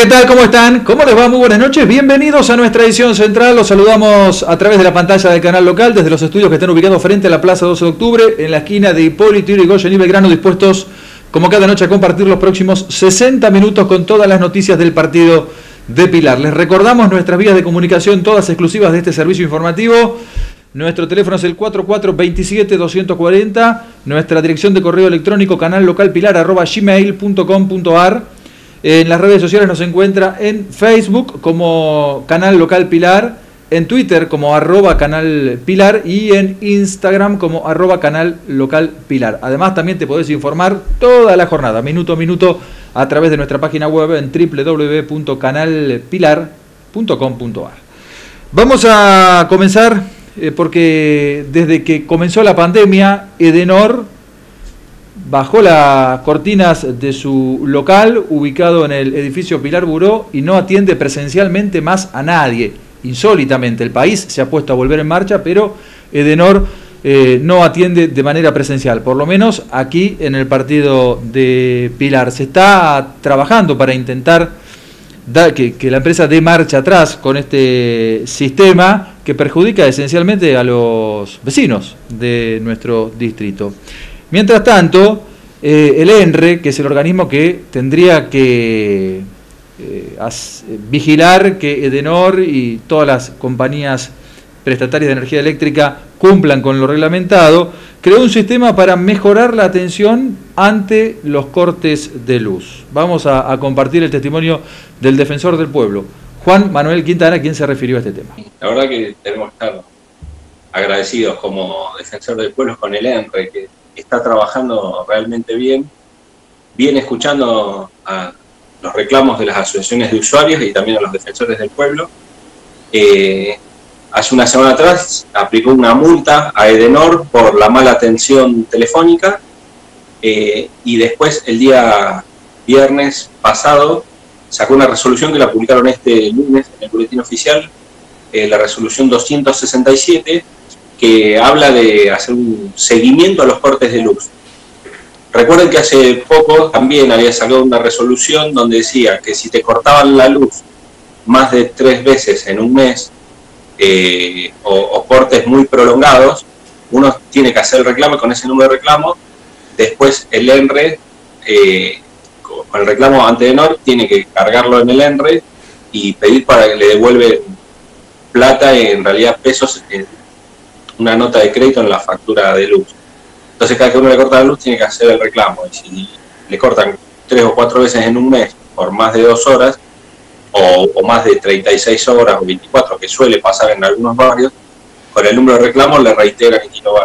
¿qué tal? ¿Cómo están? ¿Cómo les va? Muy buenas noches. Bienvenidos a nuestra edición central. Los saludamos a través de la pantalla del canal local, desde los estudios que están ubicados frente a la Plaza 12 de Octubre, en la esquina de Hipólito Yrigoyen y Belgrano, dispuestos como cada noche a compartir los próximos 60 minutos con todas las noticias del partido de Pilar. Les recordamos nuestras vías de comunicación, todas exclusivas de este servicio informativo. Nuestro teléfono es el 4427-240, nuestra dirección de correo electrónico canallocalpilar@gmail.com.ar. En las redes sociales nos encuentra en Facebook como Canal Local Pilar, en Twitter como @Canal Pilar y en Instagram como @Canal Local Pilar. Además también te podés informar toda la jornada, minuto a minuto, a través de nuestra página web en www.canalpilar.com.ar. Vamos a comenzar porque desde que comenzó la pandemia, Edenor bajó las cortinas de su local ubicado en el edificio Pilar Buró y no atiende presencialmente más a nadie. Insólitamente, el país se ha puesto a volver en marcha, pero Edenor no atiende de manera presencial, por lo menos aquí en el partido de Pilar. Se está trabajando para intentar que la empresa dé marcha atrás con este sistema que perjudica esencialmente a los vecinos de nuestro distrito. Mientras tanto, el ENRE, que es el organismo que tendría que vigilar que Edenor y todas las compañías prestatarias de energía eléctrica cumplan con lo reglamentado, creó un sistema para mejorar la atención ante los cortes de luz. Vamos a compartir el testimonio del defensor del pueblo, Juan Manuel Quintana, quien se refirió a este tema. La verdad que tenemos que estar agradecidos como defensor del pueblo con el ENRE, que está trabajando realmente bien, viene escuchando a los reclamos de las asociaciones de usuarios y también a los defensores del pueblo. Hace una semana atrás aplicó una multa a Edenor por la mala atención telefónica y después el día viernes pasado sacó una resolución que la publicaron este lunes en el boletín oficial, la resolución 267, que habla de hacer un seguimiento a los cortes de luz. Recuerden que hace poco también había sacado una resolución donde decía que si te cortaban la luz más de 3 veces en un mes o cortes muy prolongados, uno tiene que hacer el reclamo con ese número de reclamo. Después el ENRE, con el reclamo ante Edenor, tiene que cargarlo en el ENRE y pedir para que le devuelvan plata, en realidad pesos, una nota de crédito en la factura de luz. Entonces cada que uno le corta la luz tiene que hacer el reclamo, y si le cortan 3 o 4 veces en un mes por más de 2 horas o más de 36 horas o 24, que suele pasar en algunos barrios, con el número de reclamo le reiteran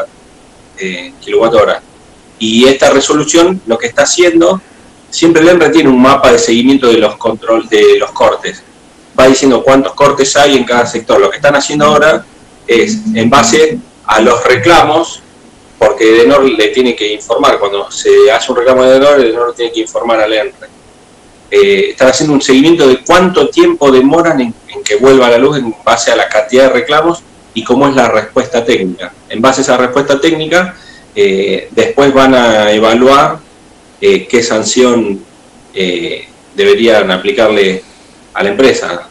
en kilowatt hora. Y esta resolución lo que está haciendo, siempre el ENRE tiene un mapa de seguimiento de los cortes, va diciendo cuántos cortes hay en cada sector. Lo que están haciendo ahora es en base a los reclamos, porque Edenor le tiene que informar, cuando se hace un reclamo de Edenor tiene que informar al ENRE. Están haciendo un seguimiento de cuánto tiempo demoran en que vuelva la luz en base a la cantidad de reclamos y cómo es la respuesta técnica. En base a esa respuesta técnica, después van a evaluar qué sanción deberían aplicarle a la empresa.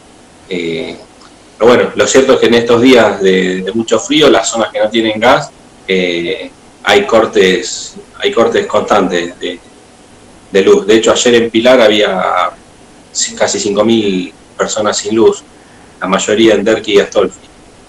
Pero bueno, lo cierto es que en estos días de mucho frío, las zonas que no tienen gas, hay cortes constantes de luz. De hecho, ayer en Pilar había casi 5.000 personas sin luz, la mayoría en Derqui y Astolfi.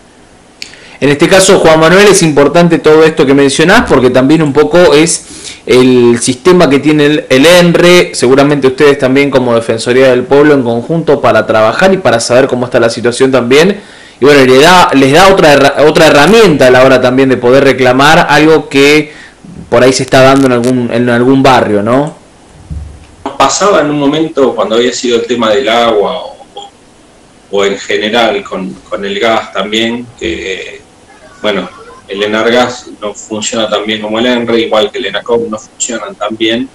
En este caso, Juan Manuel, es importante todo esto que mencionás, porque también un poco es el sistema que tiene el ENRE, seguramente ustedes también como Defensoría del Pueblo en conjunto, para trabajar y para saber cómo está la situación también. Y bueno, les da otra herramienta a la hora también de poder reclamar algo que por ahí se está dando en algún barrio, ¿no? Pasaba en un momento cuando había sido el tema del agua o en general con el gas también, que bueno, el Enargas no funciona tan bien como el ENRE, igual que el ENACOM no funcionan tan bien,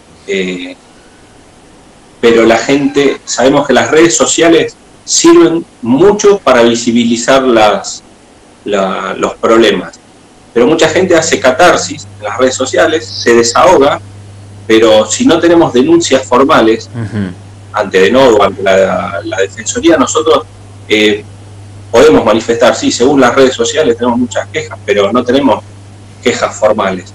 pero la gente, sabemos que las redes sociales sirven mucho para visibilizar los problemas, pero mucha gente hace catarsis en las redes sociales, se desahoga, pero si no tenemos denuncias formales, ante Edenor o ante la Defensoría, nosotros podemos manifestar, sí, según las redes sociales tenemos muchas quejas, pero no tenemos quejas formales.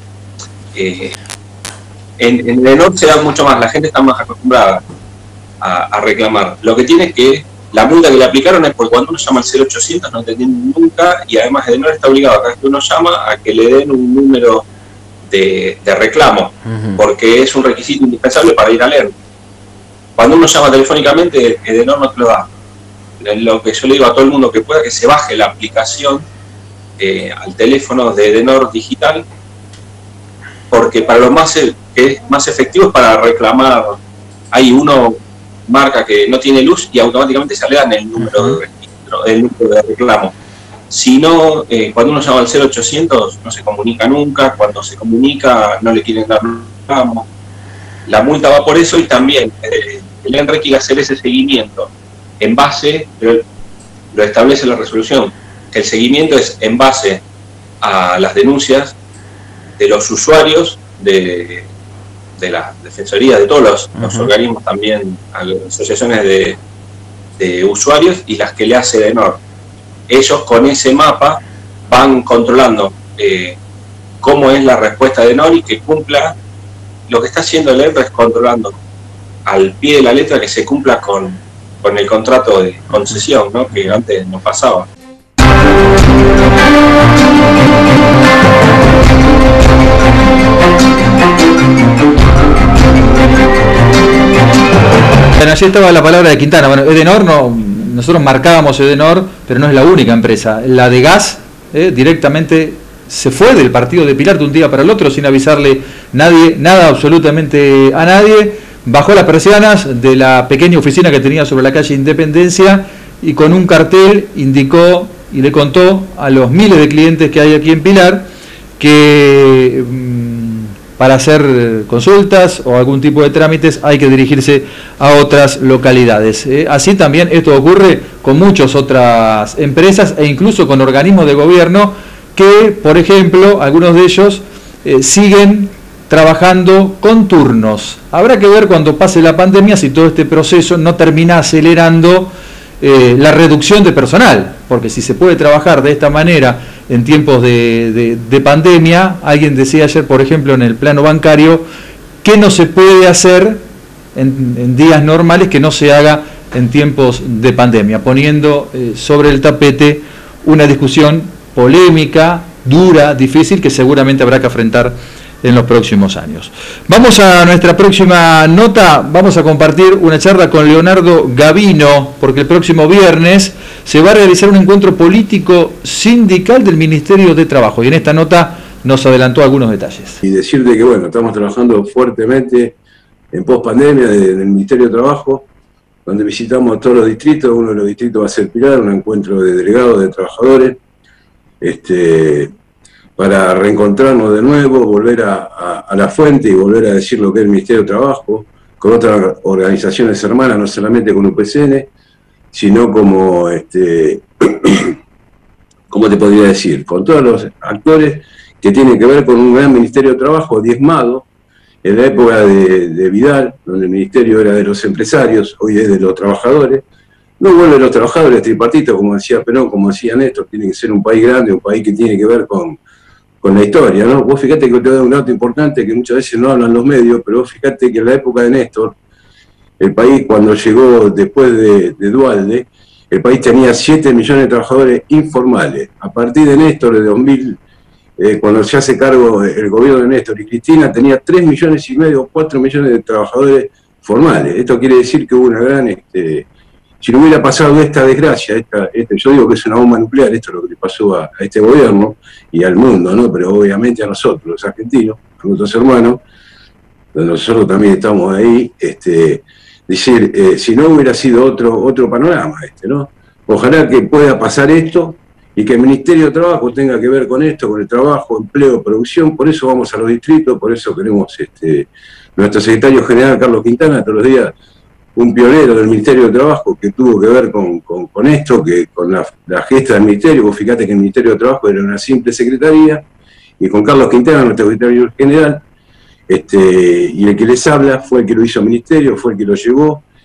En Edenor se da mucho más, la gente está más acostumbrada a reclamar. Lo que tiene es que la multa que le aplicaron es porque cuando uno llama al 0800 no te atienden nunca, y además Edenor está obligado a cada vez que uno llama a que le den un número de reclamo, porque es un requisito indispensable para ir al ERN. Cuando uno llama telefónicamente, Edenor no te lo da. Lo que yo le digo a todo el mundo que pueda, que se baje la aplicación al teléfono de Edenor digital, porque para lo que es más efectivo es para reclamar. Hay uno marca que no tiene luz y automáticamente se le dan el número de registro, el número de reclamo. Si no, cuando uno llama al 0800 no se comunica nunca, cuando se comunica no le quieren dar reclamo. La multa va por eso, y también el ENRE quiere hacer ese seguimiento en base, lo establece la resolución, que el seguimiento es en base a las denuncias de los usuarios de la Defensoría, de todos los organismos también, asociaciones de usuarios, y las que le hace Edenor. Ellos con ese mapa van controlando cómo es la respuesta de Edenor y que cumpla. Lo que está haciendo el ENRE es controlando al pie de la letra que se cumpla con el contrato de concesión, ¿no?, que antes no pasaba. Bueno, allí estaba la palabra de Quintana. Bueno, Edenor, nosotros marcábamos Edenor, pero no es la única empresa. La de gas directamente se fue del partido de Pilar de un día para el otro sin avisarle nada absolutamente a nadie. Bajó las persianas de la pequeña oficina que tenía sobre la calle Independencia y con un cartel indicó y le contó a los miles de clientes que hay aquí en Pilar que para hacer consultas o algún tipo de trámites hay que dirigirse a otras localidades. Así también esto ocurre con muchas otras empresas e incluso con organismos de gobierno que, por ejemplo, algunos de ellos siguen trabajando con turnos. Habrá que ver cuando pase la pandemia si todo este proceso no termina acelerando la reducción de personal, porque si se puede trabajar de esta manera en tiempos de pandemia, alguien decía ayer, por ejemplo, en el plano bancario, que no se puede hacer en días normales que no se haga en tiempos de pandemia, poniendo sobre el tapete una discusión polémica, dura, difícil, que seguramente habrá que afrontar en los próximos años. Vamos a nuestra próxima nota. Vamos a compartir una charla con Leonardo Gavino, porque el próximo viernes se va a realizar un encuentro político sindical del Ministerio de Trabajo, y en esta nota nos adelantó algunos detalles. Y decirte que bueno, estamos trabajando fuertemente en pospandemia en el Ministerio de Trabajo, donde visitamos todos los distritos. Uno de los distritos va a ser Pilar, un encuentro de delegados, de trabajadores, para reencontrarnos de nuevo, volver a la fuente y volver a decir lo que es el Ministerio de Trabajo, con otras organizaciones hermanas, no solamente con UPCN, sino como, ¿cómo te podría decir?, con todos los actores que tienen que ver con un gran Ministerio de Trabajo diezmado. En la época de Vidal, donde el Ministerio era de los empresarios, hoy es de los trabajadores. No vuelve los trabajadores tripartitos, como decía Perón, como decía Néstor, tiene que ser un país grande, un país que tiene que ver con la historia, ¿no? Vos fíjate que te doy un dato importante que muchas veces no hablan los medios, pero vos fíjate que en la época de Néstor, el país, cuando llegó después de Duhalde, el país tenía 7 millones de trabajadores informales. A partir de Néstor, de 2000, cuando se hace cargo el gobierno de Néstor y Cristina, tenía 3,5 millones o 4 millones de trabajadores formales. Esto quiere decir que hubo una gran... si no hubiera pasado esta desgracia, yo digo que es una bomba nuclear, esto es lo que le pasó a este gobierno y al mundo, ¿no? Pero obviamente a nosotros, los argentinos, a nuestros hermanos, nosotros también estamos ahí, decir, si no hubiera sido otro panorama, ¿no? Ojalá que pueda pasar esto y que el Ministerio de Trabajo tenga que ver con esto, con el trabajo, empleo, producción. Por eso vamos a los distritos, por eso queremos, nuestro secretario general, Carlos Quintana, todos los días, un pionero del Ministerio de Trabajo que tuvo que ver con esto, que con la gesta del Ministerio. Vos fíjate que el Ministerio de Trabajo era una simple secretaría, y con Carlos Quintana, nuestro secretario general, y el que les habla fue el que lo hizo el Ministerio, fue el que lo llevó,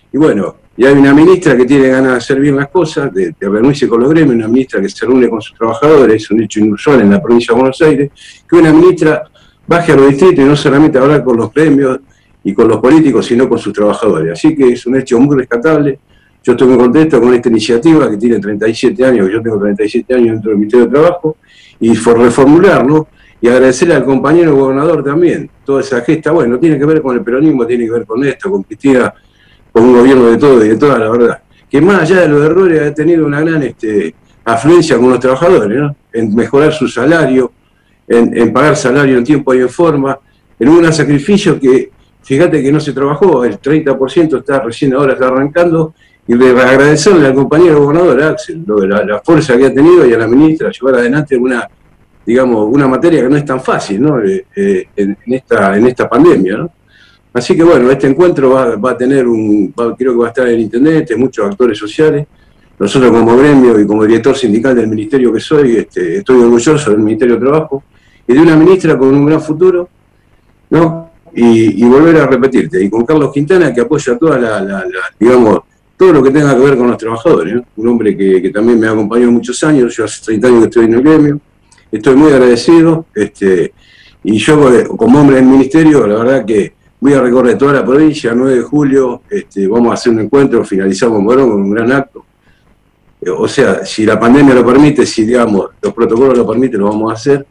Y bueno, y hay una ministra que tiene ganas de hacer bien las cosas, de reunirse con los gremios, una ministra que se reúne con sus trabajadores, es un hecho inusual en la provincia de Buenos Aires, que una ministra baje a los distritos y no solamente a hablar con los gremios y con los políticos, sino con sus trabajadores. Así que es un hecho muy rescatable. Yo estoy muy contento con esta iniciativa que tiene 37 años, yo tengo 37 años dentro del Ministerio de Trabajo, y por reformularlo, y agradecerle al compañero gobernador también, toda esa gesta, bueno, no tiene que ver con el peronismo, tiene que ver con esto, con Cristina, con un gobierno de todo y de toda, la verdad. Que más allá de los errores ha tenido una gran afluencia con los trabajadores, ¿no? En mejorar su salario, en pagar salario en tiempo y en forma, en un gran sacrificio que, fíjate que no se trabajó, el 30% recién ahora está arrancando, y agradecerle al compañero gobernador Axel, la fuerza que ha tenido, y a la ministra llevar adelante una materia que no es tan fácil, ¿no? En esta pandemia, ¿no? Así que bueno, este encuentro va a tener creo que va a estar en internet, muchos actores sociales. Nosotros como gremio y como director sindical del ministerio que soy, estoy orgulloso del Ministerio de Trabajo y de una ministra con un gran futuro, ¿no? Y volver a repetirte, y con Carlos Quintana, que apoya toda todo lo que tenga que ver con los trabajadores, ¿no? Un hombre que también me ha acompañado muchos años, yo hace 30 años que estoy en el gremio, estoy muy agradecido, y yo como hombre del ministerio, la verdad que voy a recorrer toda la provincia, 9 de julio, vamos a hacer un encuentro, finalizamos en Morón con un gran acto. O sea, si la pandemia lo permite, si digamos los protocolos lo permiten, lo vamos a hacer,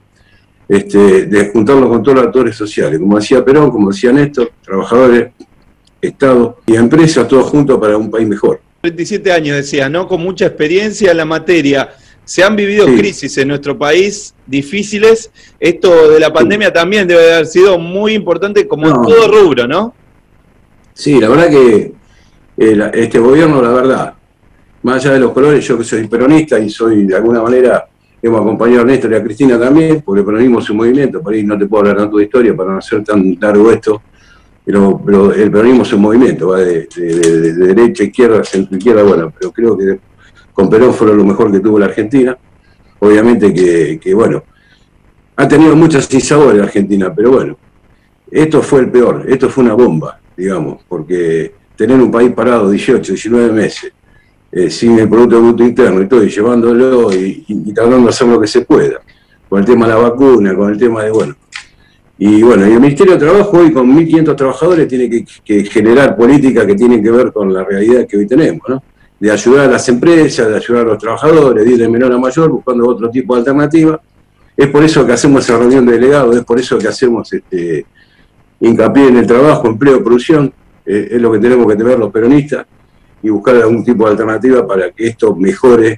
de juntarnos con todos los actores sociales, como decía Perón, como decía Néstor, trabajadores, Estado y empresas, todos juntos para un país mejor. 37 años, decía, ¿no? Con mucha experiencia en la materia. Se han vivido crisis en nuestro país difíciles. Esto de la pandemia también debe haber sido muy importante como en todo rubro, ¿no? Sí, la verdad que este gobierno, la verdad, más allá de los colores, yo que soy peronista y soy de alguna manera, hemos acompañado a Néstor y a Cristina también, porque el peronismo es un movimiento, por ahí no te puedo hablar tanto de historia para no hacer tan largo esto, pero el peronismo es un movimiento, va de derecha, izquierda, centro, izquierda, bueno, pero creo que con Perón fue lo mejor que tuvo la Argentina. Obviamente que bueno, ha tenido muchos sinsabores la Argentina, pero bueno, esto fue el peor, esto fue una bomba, digamos, porque tener un país parado 18, 19 meses, sin el Producto Bruto Interno y todo, y llevándolo y tratando de hacer lo que se pueda, con el tema de la vacuna, con el tema de, bueno, y bueno, y el Ministerio de Trabajo hoy con 1.500 trabajadores tiene que generar políticas que tienen que ver con la realidad que hoy tenemos, ¿no? De ayudar a las empresas, de ayudar a los trabajadores, de ir de menor a mayor, buscando otro tipo de alternativa. Es por eso que hacemos esa reunión de delegados, es por eso que hacemos hincapié en el trabajo, empleo, producción, es lo que tenemos que tener los peronistas, y buscar algún tipo de alternativa para que esto mejore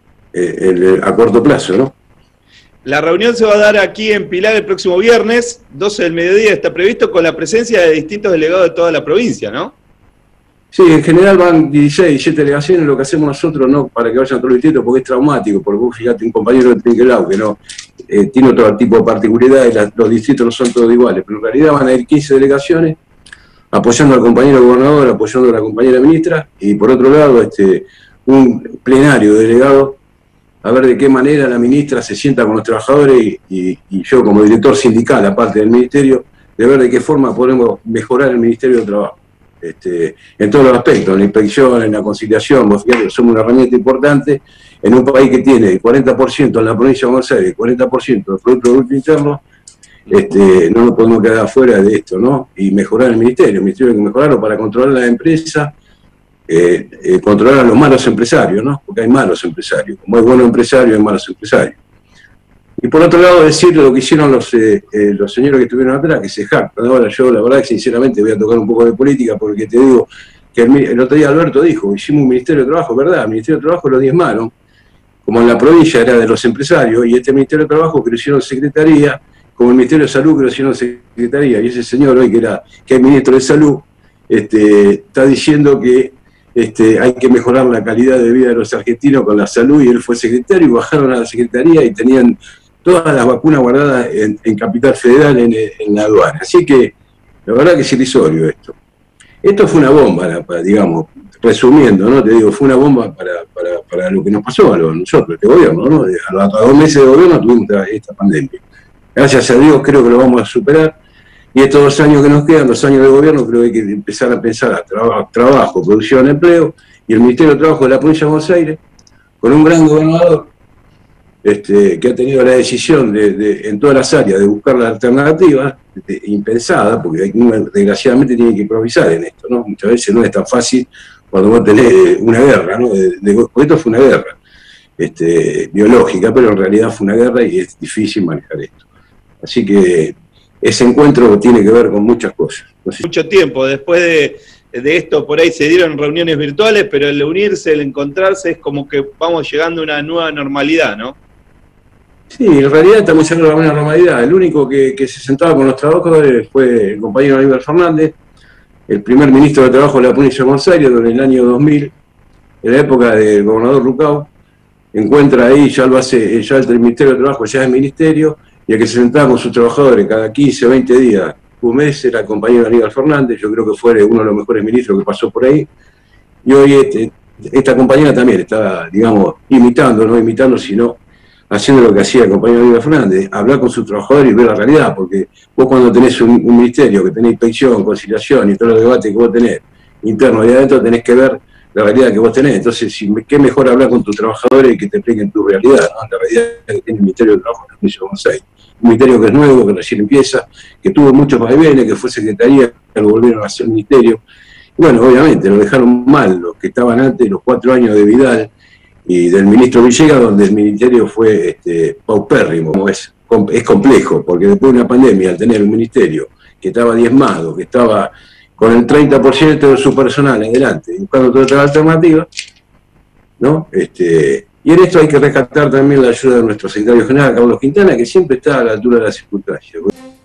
a corto plazo, ¿no? La reunión se va a dar aquí en Pilar el próximo viernes, 12 del mediodía está previsto, con la presencia de distintos delegados de toda la provincia, ¿no? Sí, en general van 16, 17 delegaciones, lo que hacemos nosotros no para que vayan todos los distritos, porque es traumático, porque vos fíjate, un compañero de Trinquelau que no tiene otro tipo de particularidades, los distritos no son todos iguales, pero en realidad van a ir 15 delegaciones, apoyando al compañero gobernador, apoyando a la compañera ministra, y por otro lado, un plenario de delegados, a ver de qué manera la ministra se sienta con los trabajadores y yo como director sindical, aparte del ministerio, de ver de qué forma podemos mejorar el Ministerio de Trabajo. En todos los aspectos, en la inspección, en la conciliación, vos fíjate, somos una herramienta importante en un país que tiene el 40% en la provincia de Buenos Aires, el 40% del Producto Bruto Interno, no nos podemos quedar afuera de esto, ¿no? Y mejorar el ministerio hay que mejorarlo para controlar la empresa, controlar a los malos empresarios, ¿no? Porque hay malos empresarios, como hay buenos empresarios, hay malos empresarios. Y por otro lado, decir lo que hicieron los señores que estuvieron atrás, que se jactan. Ahora yo, la verdad, que sinceramente voy a tocar un poco de política, porque te digo que el otro día Alberto dijo, hicimos un Ministerio de Trabajo, ¿verdad? El Ministerio de Trabajo lo diezmaron, como en la provincia era de los empresarios, y este Ministerio de Trabajo que lo hicieron secretaría, como el Ministerio de Salud que lo hicieron secretaría, y ese señor hoy que es ministro de Salud, está diciendo que hay que mejorar la calidad de vida de los argentinos con la salud, y él fue secretario, y bajaron a la secretaría y tenían todas las vacunas guardadas en Capital Federal, en la aduana. Así que, la verdad que es irrisorio esto. Esto fue una bomba, digamos, resumiendo, ¿no? Te digo, fue una bomba para lo que nos pasó a nosotros, este gobierno, ¿no? A 2 meses de gobierno tuvimos esta pandemia. Gracias a Dios creo que lo vamos a superar. Y estos 2 años que nos quedan, 2 años de gobierno, creo que hay que empezar a pensar a trabajo, producción, empleo, y el Ministerio de Trabajo de la Provincia de Buenos Aires, con un gran gobernador que ha tenido la decisión en todas las áreas de buscar la alternativa impensada, porque desgraciadamente tiene que improvisar en esto, ¿no? Muchas veces no es tan fácil cuando vos tenés una guerra, ¿no? Porque esto fue una guerra biológica, pero en realidad fue una guerra y es difícil manejar esto. Así que ese encuentro tiene que ver con muchas cosas. No sé. Mucho tiempo, después de esto por ahí se dieron reuniones virtuales, pero el unirse, el encontrarse, es como que vamos llegando a una nueva normalidad, ¿no? Sí, en realidad estamos llegando a una normalidad. El único que se sentaba con los trabajadores fue el compañero Aníbal Fernández, el primer ministro de Trabajo de la Provincia de Buenos Aires, en el año 2000, en la época del gobernador Rucao, encuentra ahí, ya lo hace, ya el Ministerio de Trabajo ya es ministerio, y el que se sentaba con sus trabajadores cada 15 o 20 días, un mes, era el compañero Aníbal Fernández. Yo creo que fue uno de los mejores ministros que pasó por ahí. Y hoy esta compañera también está, digamos, imitando, sino haciendo lo que hacía el compañero Aníbal Fernández, hablar con sus trabajadores y ver la realidad, porque vos cuando tenés un ministerio que tenés inspección, conciliación y todos los debates que vos tenés internos y adentro, tenés que ver la realidad que vos tenés. Entonces, qué mejor hablar con tus trabajadores y que te expliquen tu realidad, ¿no? La realidad que tiene el Ministerio de Trabajo de la Provincia de Buenos Aires. Un ministerio que es nuevo, que recién empieza, que tuvo muchos vaivenes, que fue secretaría, que lo volvieron a hacer ministerio. Y bueno, obviamente, lo dejaron mal los que estaban antes, los 4 años de Vidal y del ministro Villegas, donde el ministerio fue paupérrimo. Es complejo, porque después de una pandemia, al tener un ministerio que estaba diezmado, que estaba con el 30% de su personal adelante, buscando toda otra alternativa, ¿no? Y en esto hay que rescatar también la ayuda de nuestro secretario general, Carlos Quintana, que siempre está a la altura de las circunstancias.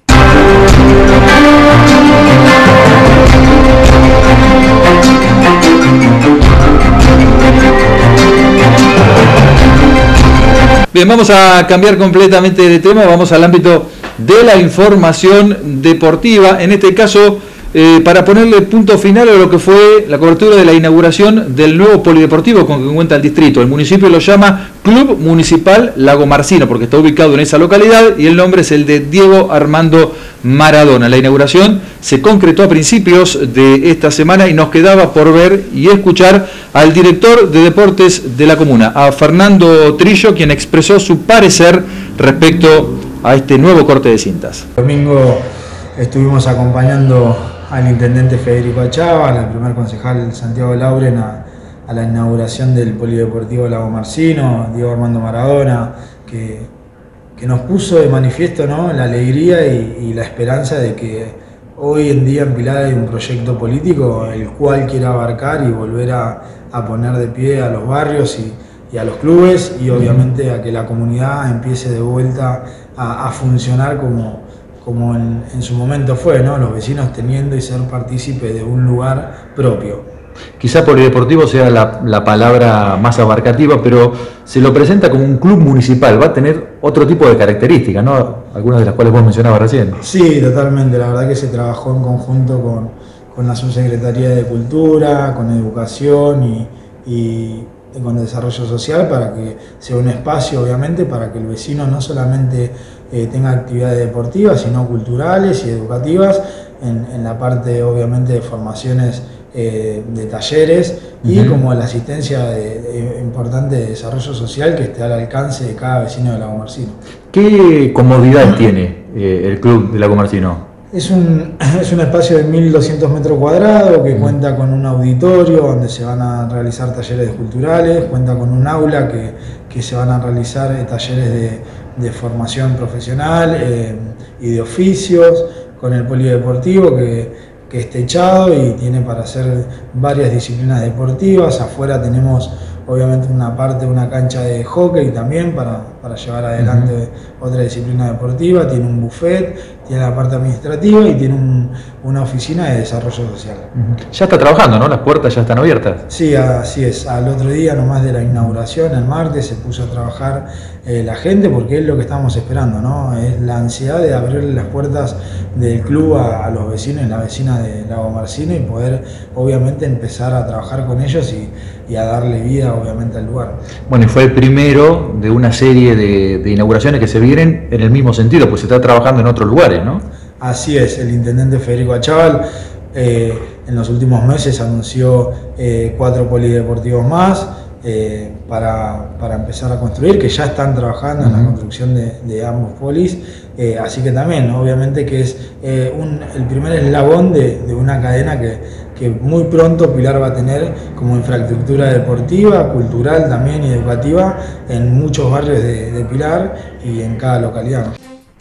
Bien, vamos a cambiar completamente de tema, vamos al ámbito de la información deportiva, en este caso para ponerle punto final a lo que fue la cobertura de la inauguración del nuevo polideportivo con que cuenta el distrito. El municipio lo llama Club Municipal Lagomarcino porque está ubicado en esa localidad y el nombre es el de Diego Armando Maradona. La inauguración se concretó a principios de esta semana y nos quedaba por ver y escuchar al director de deportes de la comuna, a Fernando Trillo, quien expresó su parecer respecto a este nuevo corte de cintas. El domingo estuvimos acompañando al intendente Federico Achával, al primer concejal Santiago Lauren a la inauguración del polideportivo Lagomarcino, Diego Armando Maradona, que nos puso de manifiesto, ¿no?, la alegría y la esperanza de que hoy en día en Pilar hay un proyecto político el cual quiere abarcar y volver a poner de pie a los barrios y a los clubes y obviamente a que la comunidad empiece de vuelta a funcionar como en su momento fue, ¿no? Los vecinos teniendo y ser partícipes de un lugar propio. Quizá polideportivo sea la palabra más abarcativa, pero se lo presenta como un club municipal, va a tener otro tipo de características, ¿no? Algunas de las cuales vos mencionabas recién. Sí, totalmente, la verdad que se trabajó en conjunto con la Subsecretaría de Cultura, con Educación y con Desarrollo Social para que sea un espacio, obviamente, para que el vecino no solamente tenga actividades deportivas, sino culturales y educativas, en la parte, obviamente, de formaciones de talleres y como la asistencia importante de desarrollo social que esté al alcance de cada vecino de Lagomarcino. ¿Qué comodidad tiene el club de Lagomarcino? Es un espacio de 1.200 metros cuadrados que cuenta con un auditorio donde se van a realizar talleres culturales, cuenta con un aula que se van a realizar talleres de formación profesional y de oficios, con el polideportivo que es techado y tiene para hacer varias disciplinas deportivas. Afuera tenemos obviamente una cancha de hockey también para llevar adelante otra disciplina deportiva, tiene un buffet, tiene la parte administrativa y tiene una oficina de desarrollo social. Ya está trabajando, ¿no? Las puertas ya están abiertas. Sí, así es. Al otro día, nomás de la inauguración, el martes, se puso a trabajar la gente porque es lo que estábamos esperando, ¿no? Es la ansiedad de abrirle las puertas del club a los vecinos y las vecinas de Lagomarcino y poder, obviamente, empezar a trabajar con ellos y a darle vida, obviamente, al lugar. Bueno, y fue el primero de una serie de inauguraciones que se vienen en el mismo sentido, pues se está trabajando en otros lugares, ¿no? Así es, el intendente Federico Achával en los últimos meses anunció 4 polideportivos más para empezar a construir, que ya están trabajando en la construcción de ambos polis, así que también obviamente que es el primer eslabón de una cadena que muy pronto Pilar va a tener como infraestructura deportiva, cultural también y educativa en muchos barrios de Pilar y en cada localidad.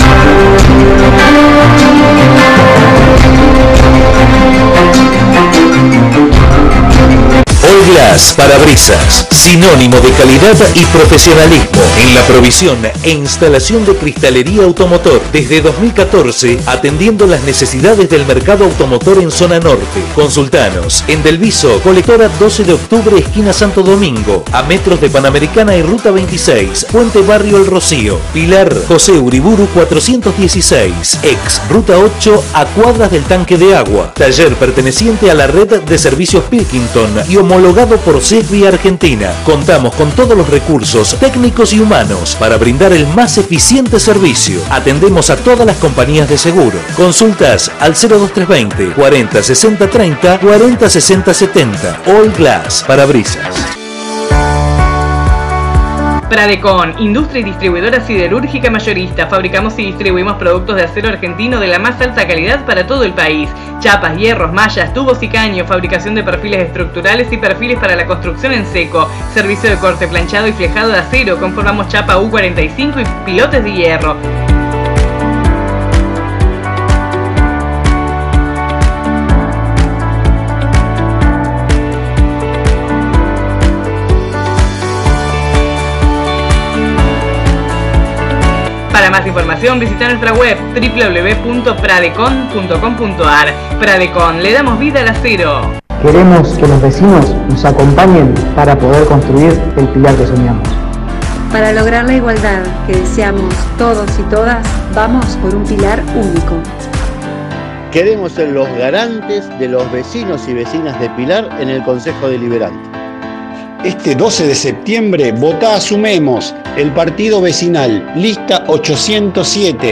All Glass Parabrisas, sinónimo de calidad y profesionalismo en la provisión e instalación de cristalería automotor. Desde 2014, atendiendo las necesidades del mercado automotor en zona norte. Consultanos en Del Viso, colectora 12 de octubre, esquina Santo Domingo, a metros de Panamericana y Ruta 26, Puente Barrio El Rocío. Pilar, José Uriburu 416, ex Ruta 8, a cuadras del tanque de agua. Taller perteneciente a la red de servicios Pilkington y homologado por CESBI Argentina. Contamos con todos los recursos técnicos y humanos para brindar el más eficiente servicio. Atendemos a todas las compañías de seguro. Consultas al 02320 40 60 30 40 60 70. All Glass Parabrisas. Pradecon, industria y distribuidora siderúrgica mayorista. Fabricamos y distribuimos productos de acero argentino de la más alta calidad para todo el país. Chapas, hierros, mallas, tubos y caños. Fabricación de perfiles estructurales y perfiles para la construcción en seco. Servicio de corte, planchado y flejado de acero. Conformamos chapa U45 y pilotes de hierro. Para más información visita nuestra web www.pradecon.com.ar. Pradecon, le damos vida al acero. Queremos que los vecinos nos acompañen para poder construir el pilar que soñamos. Para lograr la igualdad que deseamos todos y todas, vamos por un pilar único. Queremos ser los garantes de los vecinos y vecinas de Pilar en el Consejo Deliberante. Este 12 de septiembre votá a Sumemos, el partido vecinal, lista 807.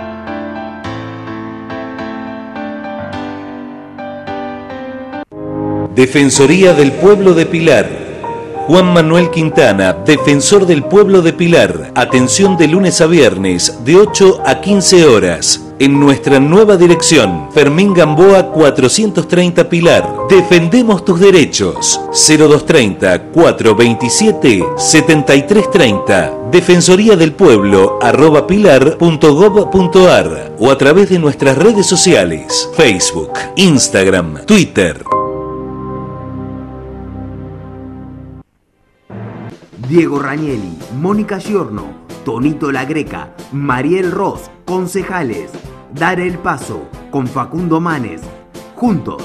Defensoría del Pueblo de Pilar. Juan Manuel Quintana, defensor del pueblo de Pilar. Atención de lunes a viernes, de 8 a 15 horas. En nuestra nueva dirección, Fermín Gamboa 430 Pilar. Defendemos tus derechos. 0230 427 7330. Defensoría del Pueblo @pilar.gov.ar o a través de nuestras redes sociales, Facebook, Instagram, Twitter. Diego Rañeli, Mónica Giorno, Tonito La Greca, Mariel Ross, concejales. Dar el paso con Facundo Manes. Juntos.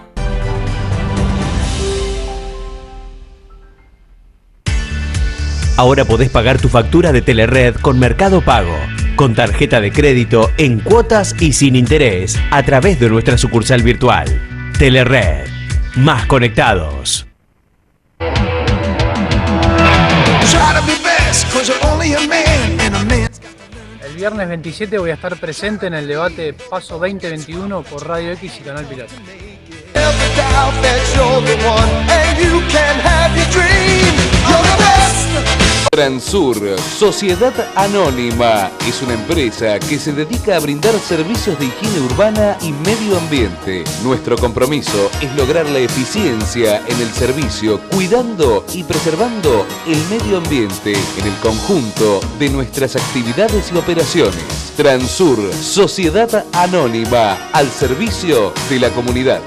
Ahora podés pagar tu factura de Telered con Mercado Pago, con tarjeta de crédito en cuotas y sin interés, a través de nuestra sucursal virtual. Telered, más conectados. El viernes 27 voy a estar presente en el debate Paso 2021 por Radio X y Canal Pirata. Transur, Sociedad Anónima, es una empresa que se dedica a brindar servicios de higiene urbana y medio ambiente. Nuestro compromiso es lograr la eficiencia en el servicio, cuidando y preservando el medio ambiente en el conjunto de nuestras actividades y operaciones. Transur, Sociedad Anónima, al servicio de la comunidad.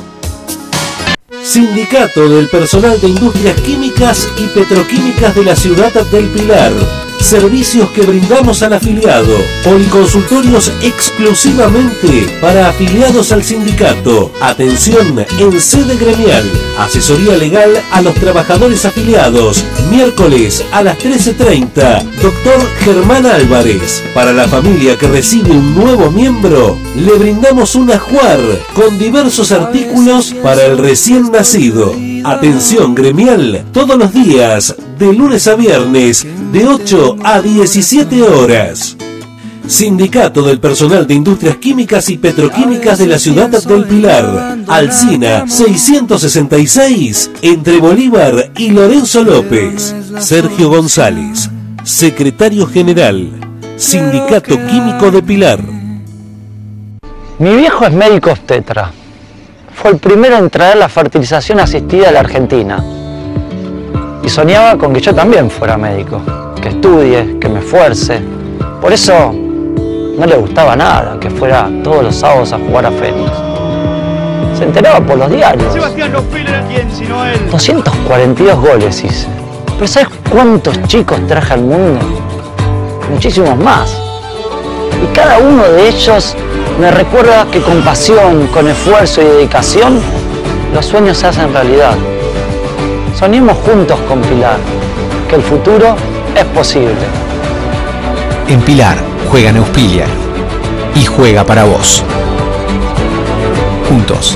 Sindicato del Personal de Industrias Químicas y Petroquímicas de la Ciudad del Pilar. Servicios que brindamos al afiliado. Policonsultorios exclusivamente para afiliados al sindicato. Atención en sede gremial. Asesoría legal a los trabajadores afiliados. Miércoles a las 13:30. Doctor Germán Álvarez. Para la familia que recibe un nuevo miembro, le brindamos un ajuar con diversos artículos para el recién nacido. Atención gremial todos los días, de lunes a viernes, de 8 a 17 horas. Sindicato del Personal de Industrias Químicas y Petroquímicas de la Ciudad del Pilar. Alsina 666, entre Bolívar y Lorenzo López. Sergio González, secretario general, Sindicato Químico de Pilar. Mi viejo es médico obstetra. Fue el primero en traer la fertilización asistida a la Argentina. Y soñaba con que yo también fuera médico, que estudie, que me esfuerce. Por eso no le gustaba nada que fuera todos los sábados a jugar a Fénix. Se enteraba por los diarios. Sebastián Lofeller, ¿quién sino él? 242 goles hice. Pero ¿sabes cuántos chicos traje al mundo? Muchísimos más. Y cada uno de ellos me recuerda que con pasión, con esfuerzo y dedicación, los sueños se hacen realidad. Soñemos juntos con Pilar, que el futuro es posible. En Pilar juega Neuspilia y juega para vos. Juntos.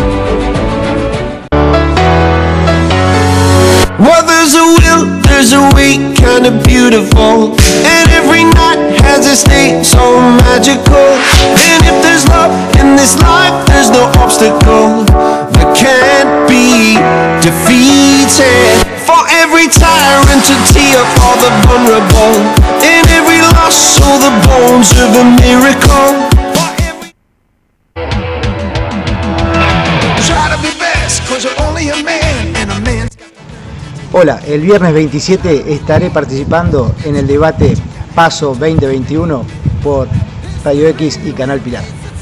Well, there's a will, there's a way, kind of beautiful. And every night has a state so magical. And if there's love in this life, there's no obstacle that can't be defeated. For every tyrant to tear for the vulnerable. In every loss, all the bones of a miracle. Try to be best, 'cause you're only a man and a man's. Hola, el viernes 27 estaré participando en el debate Paso 2021 por Radio X y Canal Pilar.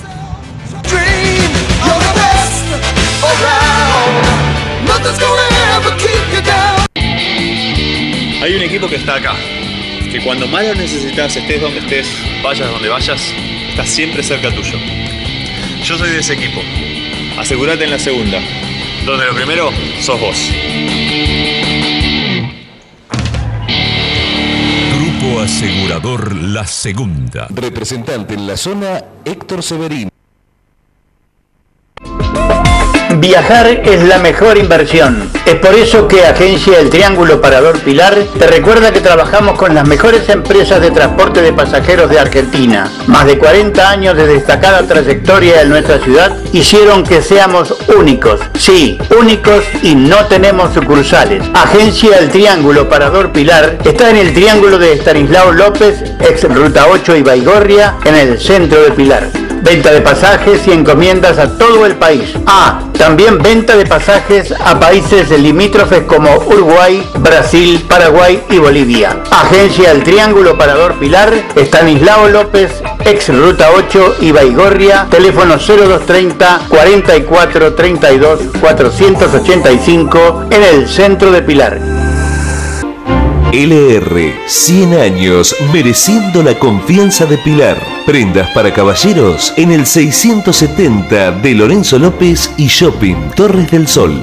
Hay un equipo que está acá, que cuando más lo necesitas, estés donde estés, vayas donde vayas, está siempre cerca tuyo. Yo soy de ese equipo. Asegúrate en la segunda, donde lo primero sos vos. Grupo Asegurador La Segunda. Representante en la zona, Héctor Severín. Viajar es la mejor inversión. Es por eso que Agencia El Triángulo Parador Pilar te recuerda que trabajamos con las mejores empresas de transporte de pasajeros de Argentina. Más de 40 años de destacada trayectoria en nuestra ciudad hicieron que seamos únicos. Sí, únicos, y no tenemos sucursales. Agencia El Triángulo Parador Pilar está en el Triángulo de Estanislao López, ex Ruta 8 y Baigorria, en el centro de Pilar. Venta de pasajes y encomiendas a todo el país. También venta de pasajes a países limítrofes como Uruguay, Brasil, Paraguay y Bolivia. Agencia El Triángulo Parador Pilar, Estanislao López, ex Ruta 8 y Baigorria, teléfono 0230 44 32 485 en el centro de Pilar. LR, 100 años mereciendo la confianza de Pilar. Prendas para caballeros en el 670 de Lorenzo López y Shopping Torres del Sol.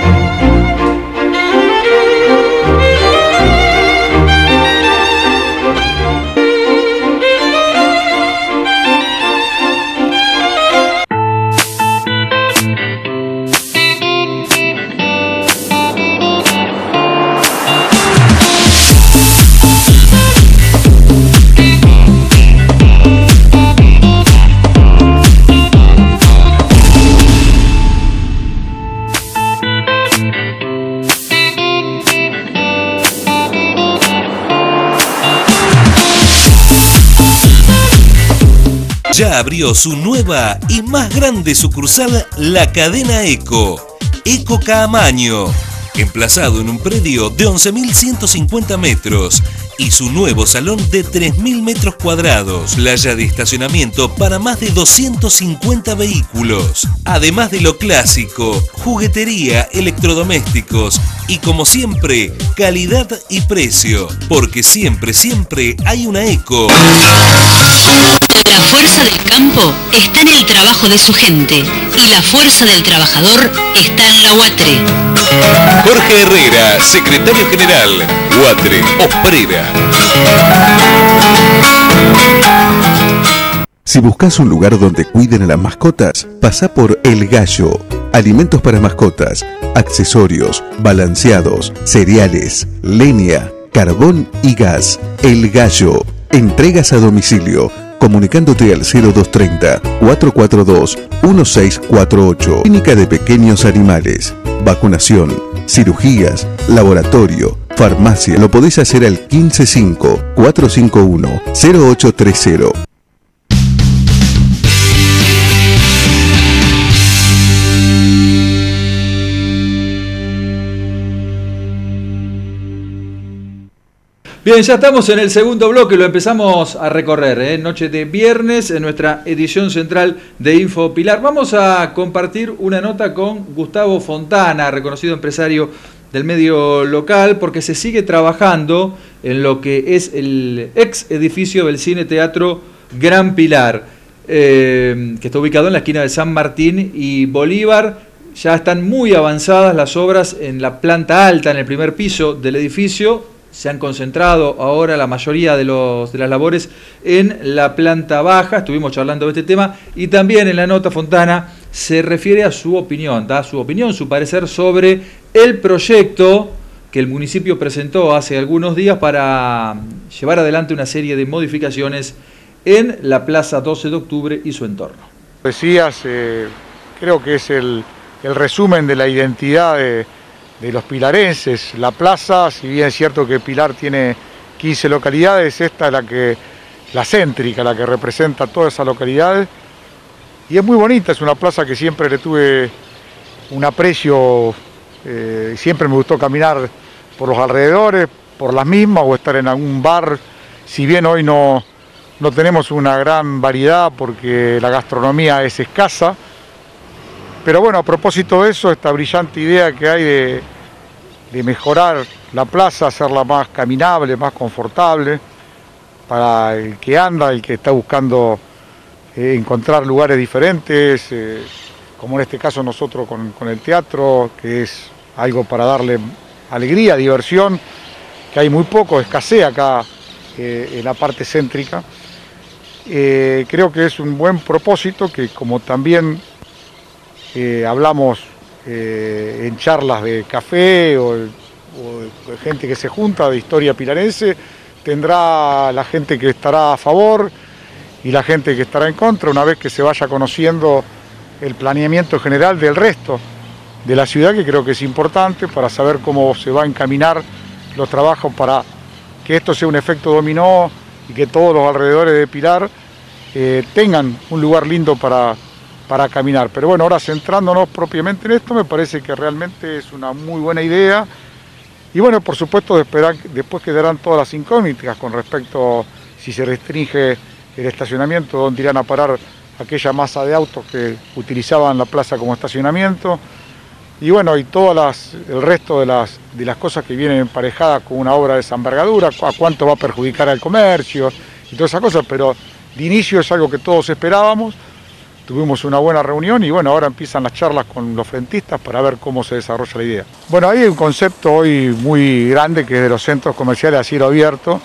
Ya abrió su nueva y más grande sucursal, la cadena Eco. Eco Caamaño, emplazado en un predio de 11.150 metros y su nuevo salón de 3.000 metros cuadrados. Playa de estacionamiento para más de 250 vehículos. Además de lo clásico, juguetería, electrodomésticos y, como siempre, calidad y precio. Porque siempre, siempre hay una Eco. La fuerza del campo está en el trabajo de su gente y la fuerza del trabajador está en la UATRE. Jorge Herrera, secretario general, UATRE, Osprera. Si buscas un lugar donde cuiden a las mascotas, pasá por El Gallo. Alimentos para mascotas, accesorios, balanceados, cereales, leña, carbón y gas. El Gallo. Entregas a domicilio. comunicándote al 0230-442-1648. Clínica de Pequeños Animales. Vacunación, cirugías, laboratorio, farmacia. Lo podés hacer al 155-451-0830. Bien, ya estamos en el segundo bloque, lo empezamos a recorrer, noche de viernes, en nuestra edición central de Info Pilar. Vamos a compartir una nota con Gustavo Fontana, reconocido empresario del medio local, porque se sigue trabajando en lo que es el ex edificio del Cine Teatro Gran Pilar, que está ubicado en la esquina de San Martín y Bolívar. Ya están muy avanzadas las obras en la planta alta, en el primer piso del edificio. Se han concentrado ahora la mayoría de las labores en la planta baja. Estuvimos charlando de este tema y también en la nota Fontana se refiere a su opinión, da su opinión, su parecer sobre el proyecto que el municipio presentó hace algunos días para llevar adelante una serie de modificaciones en la Plaza 12 de Octubre y su entorno. Decías, creo que es el resumen de la identidad de los pilarenses. La plaza, si bien es cierto que Pilar tiene 15 localidades, esta es la céntrica, la que representa todas esas localidades, y es muy bonita, es una plaza que siempre le tuve un aprecio, siempre me gustó caminar por los alrededores, por las mismas, o estar en algún bar, si bien hoy no tenemos una gran variedad porque la gastronomía es escasa. Pero bueno, a propósito de eso, esta brillante idea que hay de mejorar la plaza, hacerla más caminable, más confortable, para el que anda, el que está buscando encontrar lugares diferentes, como en este caso nosotros con el teatro, que es algo para darle alegría, diversión, que hay muy poco, escasea acá en la parte céntrica. Creo que es un buen propósito que, como también hablamos en charlas de café o de gente que se junta de historia pilarense, tendrá la gente que estará a favor y la gente que estará en contra, una vez que se vaya conociendo el planeamiento general del resto de la ciudad, que creo que es importante para saber cómo se va a encaminar los trabajos para que esto sea un efecto dominó y que todos los alrededores de Pilar tengan un lugar lindo para caminar. Pero bueno, ahora centrándonos propiamente en esto, me parece que realmente es una muy buena idea. Y bueno, por supuesto, después quedarán todas las incógnitas con respecto a si se restringe el estacionamiento, dónde irán a parar aquella masa de autos que utilizaban la plaza como estacionamiento. Y bueno, y el resto de las cosas que vienen emparejadas con una obra de esa envergadura, a cuánto va a perjudicar al comercio y todas esas cosas, pero de inicio es algo que todos esperábamos. Tuvimos una buena reunión y bueno, ahora empiezan las charlas con los frentistas para ver cómo se desarrolla la idea. Bueno, hay un concepto hoy muy grande que es de los centros comerciales a cielo abierto,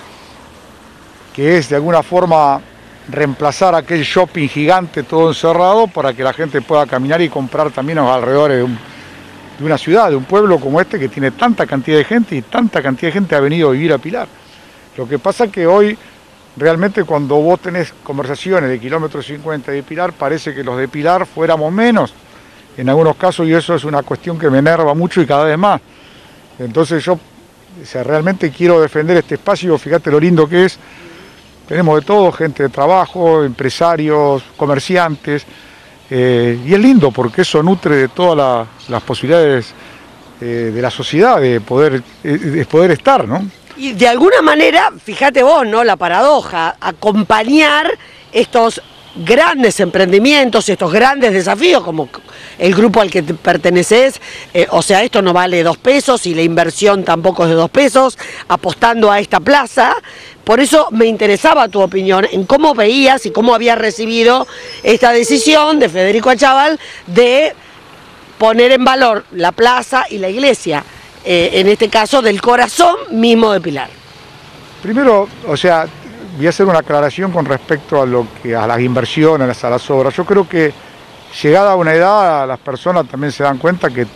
que es de alguna forma reemplazar aquel shopping gigante todo encerrado para que la gente pueda caminar y comprar también a los alrededores de una ciudad, de un pueblo como este que tiene tanta cantidad de gente y tanta cantidad de gente ha venido a vivir a Pilar. Lo que pasa es que hoy realmente cuando vos tenés conversaciones de kilómetro 50 de Pilar, parece que los de Pilar fuéramos menos en algunos casos, y eso es una cuestión que me enerva mucho y cada vez más. Entonces yo realmente quiero defender este espacio, fíjate lo lindo que es, tenemos de todo, gente de trabajo, empresarios, comerciantes, y es lindo porque eso nutre de todas las posibilidades de la sociedad de poder estar, ¿no? Y de alguna manera, fíjate vos, ¿no? La paradoja, acompañar estos grandes emprendimientos, estos grandes desafíos, como el grupo al que te perteneces, o sea, esto no vale 2 pesos y la inversión tampoco es de 2 pesos, apostando a esta plaza. Por eso me interesaba tu opinión en cómo veías y cómo habías recibido esta decisión de Federico Achával de poner en valor la plaza y la iglesia. En este caso del corazón mismo de Pilar. Primero, o sea, voy a hacer una aclaración con respecto a las inversiones, a las obras. Yo creo que llegada a una edad las personas también se dan cuenta que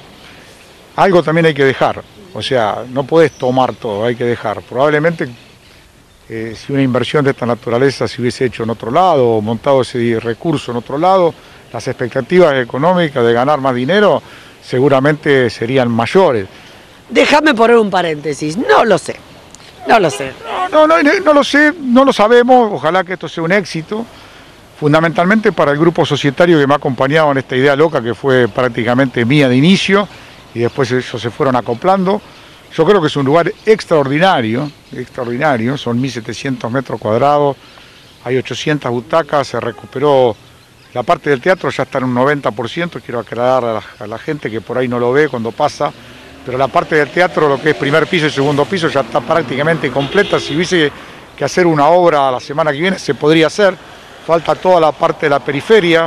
algo también hay que dejar. O sea, no podés tomar todo, hay que dejar. Probablemente Si una inversión de esta naturaleza se hubiese hecho en otro lado o montado ese recurso en otro lado, las expectativas económicas de ganar más dinero seguramente serían mayores. Déjame poner un paréntesis, no lo sé. No lo sé. No lo sé, no lo sabemos, ojalá que esto sea un éxito, fundamentalmente para el grupo societario que me ha acompañado en esta idea loca que fue prácticamente mía de inicio y después ellos se fueron acoplando. Yo creo que es un lugar extraordinario, son 1.700 metros cuadrados, hay 800 butacas, se recuperó la parte del teatro, ya está en un 90%, quiero aclarar a la gente que por ahí no lo ve cuando pasa, pero la parte del teatro, lo que es primer piso y segundo piso, ya está prácticamente completa. Si hubiese que hacer una obra la semana que viene, se podría hacer. Falta toda la parte de la periferia,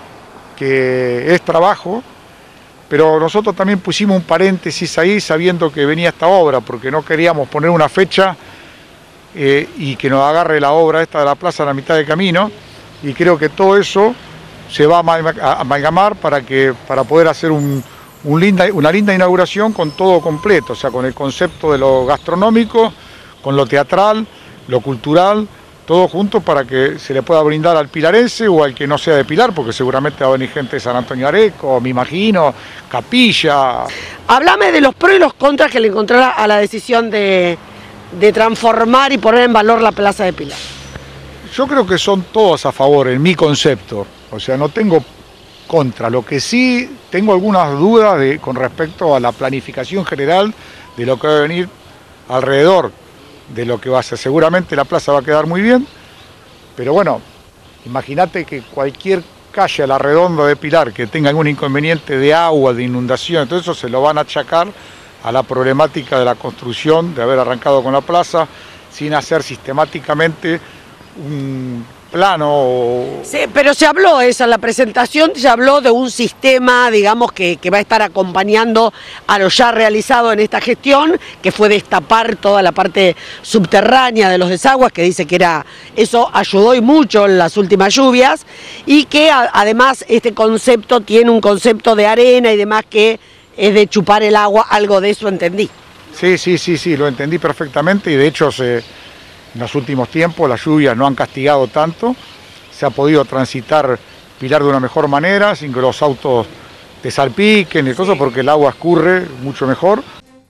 que es trabajo, pero nosotros también pusimos un paréntesis ahí sabiendo que venía esta obra, porque no queríamos poner una fecha y que nos agarre la obra esta de la plaza a la mitad de camino, y creo que todo eso se va a amalgamar para poder hacer una linda inauguración con todo completo, o sea, con el concepto de lo gastronómico, con lo teatral, lo cultural, todo junto para que se le pueda brindar al pilarense o al que no sea de Pilar, porque seguramente va a venir gente de San Antonio Areco, me imagino, Capilla. Háblame de los pros y los contras que le encontró a la decisión de transformar y poner en valor la Plaza de Pilar. Yo creo que son todos a favor en mi concepto, o sea, no tengo contra. Lo que sí tengo algunas dudas con respecto a la planificación general de lo que va a venir alrededor de lo que va a ser. Seguramente la plaza va a quedar muy bien, pero bueno, imagínate que cualquier calle a la redonda de Pilar que tenga algún inconveniente de agua, de inundación, todo eso se lo van a achacar a la problemática de la construcción, de haber arrancado con la plaza sin hacer sistemáticamente un plano. Sí, pero se habló eso en la presentación, se habló de un sistema, digamos, que va a estar acompañando a lo ya realizado en esta gestión, que fue destapar toda la parte subterránea de los desagües, que dice que eso ayudó y mucho en las últimas lluvias, y que además este concepto tiene un concepto de arena y demás que es de chupar el agua, algo de eso entendí. Sí, lo entendí perfectamente, y de hecho en los últimos tiempos las lluvias no han castigado tanto, se ha podido transitar Pilar de una mejor manera, sin que los autos te salpiquen y cosas, porque el agua escurre mucho mejor.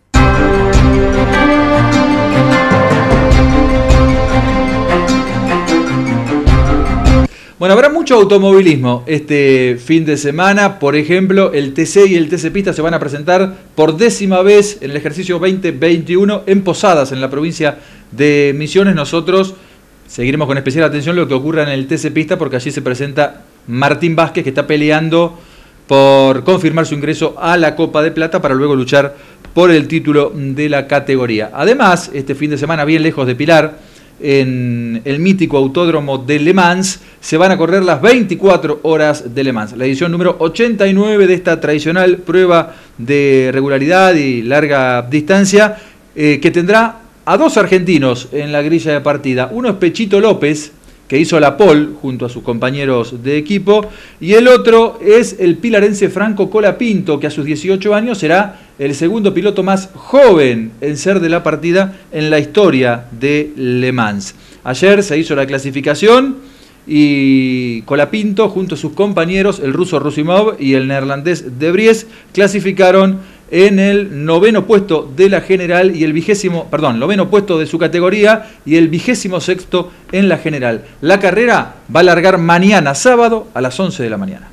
Bueno, habrá mucho automovilismo este fin de semana. Por ejemplo, el TC y el TC Pista se van a presentar por 10ª vez en el ejercicio 2021 en Posadas, en la provincia de Misiones. Nosotros seguiremos con especial atención lo que ocurra en el TC Pista, porque allí se presenta Martín Vázquez, que está peleando por confirmar su ingreso a la Copa de Plata para luego luchar por el título de la categoría. Además, este fin de semana, bien lejos de Pilar, en el mítico autódromo de Le Mans se van a correr las 24 horas de Le Mans, la edición número 89 de esta tradicional prueba de regularidad y larga distancia, que tendrá a dos argentinos en la grilla de partida. Uno es Pechito López, que hizo la pole junto a sus compañeros de equipo, y el otro es el pilarense Franco Colapinto, que a sus 18 años será el segundo piloto más joven en ser de la partida en la historia de Le Mans. Ayer se hizo la clasificación y Colapinto junto a sus compañeros, el ruso Rusimov y el neerlandés De Vries, clasificaron en el 9º puesto de la general y el 9º puesto de su categoría y el 26º en la general. La carrera va a largar mañana sábado a las 11 de la mañana.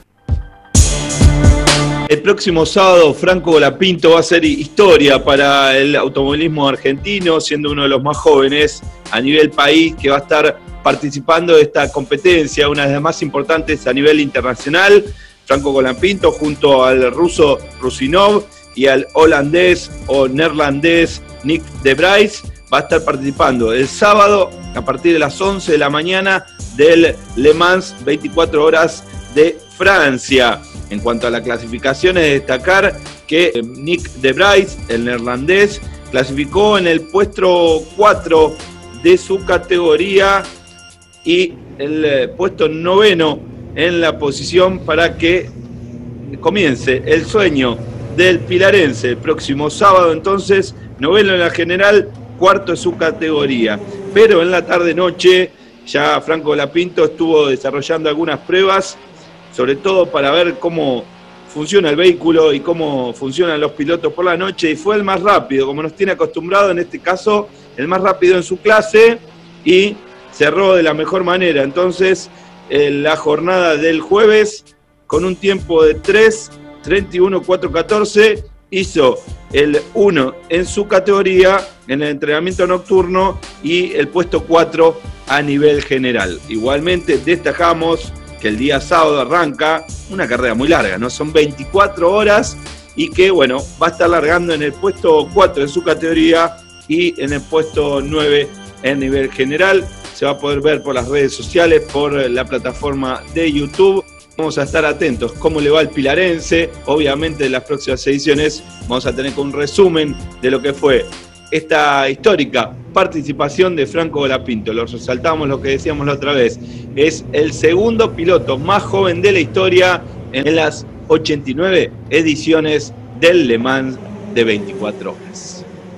El próximo sábado Franco Colapinto va a hacer historia para el automovilismo argentino, siendo uno de los más jóvenes a nivel país que va a estar participando de esta competencia, una de las más importantes a nivel internacional. Franco Colapinto junto al ruso Rusinov y al holandés o neerlandés Nick De Vries va a estar participando el sábado a partir de las 11 de la mañana del Le Mans 24 horas de Francia. En cuanto a la clasificación, es destacar que Nick De Vries, el neerlandés, clasificó en el puesto 4 de su categoría y el puesto 9º en la posición para que comience el sueño del pilarense el próximo sábado. Entonces, 9º en la general, 4º en su categoría. pero en la tarde-noche ya Franco Colapinto estuvo desarrollando algunas pruebas, sobre todo para ver cómo funciona el vehículo y cómo funcionan los pilotos por la noche, y fue el más rápido, como nos tiene acostumbrado en este caso, el más rápido en su clase, y cerró de la mejor manera. Entonces, la jornada del jueves, con un tiempo de 3:31.414, hizo el 1 en su categoría, en el entrenamiento nocturno, y el puesto 4 a nivel general. Igualmente destacamos que el día sábado arranca una carrera muy larga, ¿no? Son 24 horas y que, bueno, va a estar largando en el puesto 4 en su categoría y en el puesto 9 en nivel general. Se va a poder ver por las redes sociales, por la plataforma de YouTube. Vamos a estar atentos cómo le va al pilarense. Obviamente en las próximas ediciones vamos a tener un resumen de lo que fue esta histórica participación de Franco Colapinto. Lo resaltamos, lo que decíamos la otra vez. Es el segundo piloto más joven de la historia en las 89 ediciones del Le Mans de 24 horas.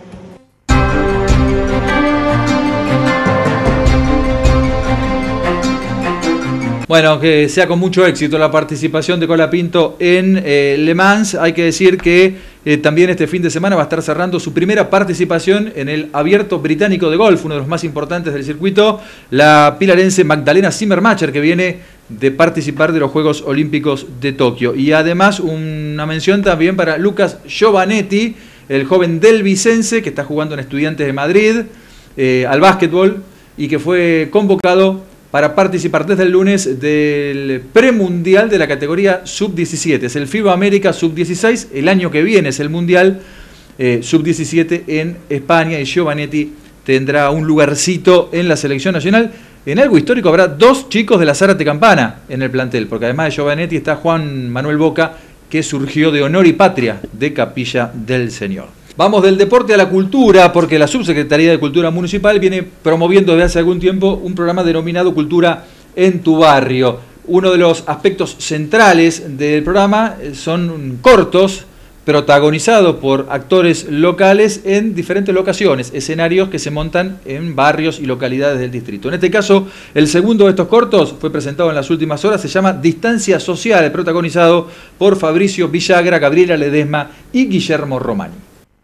Bueno, que sea con mucho éxito la participación de Colapinto en Le Mans. Hay que decir que también este fin de semana va a estar cerrando su primera participación en el Abierto Británico de Golf, uno de los más importantes del circuito, la pilarense Magdalena Zimmermacher, que viene de participar de los Juegos Olímpicos de Tokio. Y además una mención también para Lucas Giovanetti, el joven del Vicense, que está jugando en Estudiantes de Madrid, al básquetbol, y que fue convocado para participar desde el lunes del premundial de la categoría sub-17. Es el FIBA América sub-16, el año que viene es el mundial sub-17 en España, y Giovanetti tendrá un lugarcito en la selección nacional. En algo histórico habrá 2 chicos de la Zárate Campana en el plantel, porque además de Giovanetti está Juan Manuel Boca, que surgió de Honor y Patria de Capilla del Señor. Vamos del deporte a la cultura, porque la Subsecretaría de Cultura Municipal viene promoviendo desde hace algún tiempo un programa denominado Cultura en tu Barrio. Uno de los aspectos centrales del programa son cortos protagonizados por actores locales en diferentes locaciones, escenarios que se montan en barrios y localidades del distrito. En este caso, el segundo de estos cortos fue presentado en las últimas horas, se llama Distancia Social, protagonizado por Fabricio Villagra, Gabriela Ledesma y Guillermo Romani.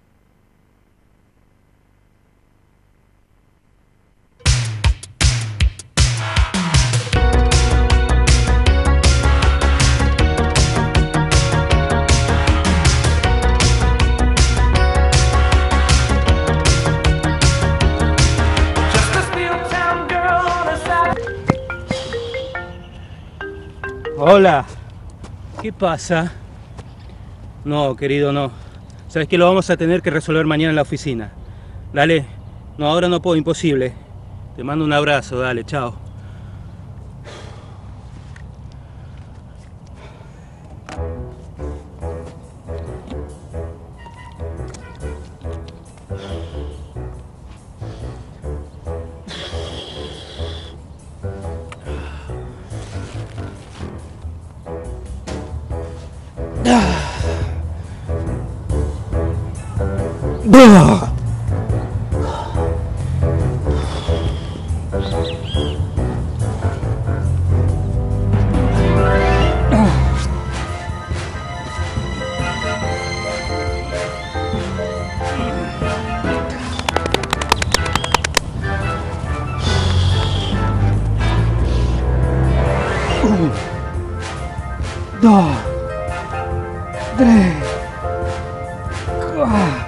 Hola, ¿qué pasa? No, querido, no. Sabes que lo vamos a tener que resolver mañana en la oficina. Dale, no, ahora no puedo, imposible. Te mando un abrazo, dale, chao. Dos, tres, cuatro.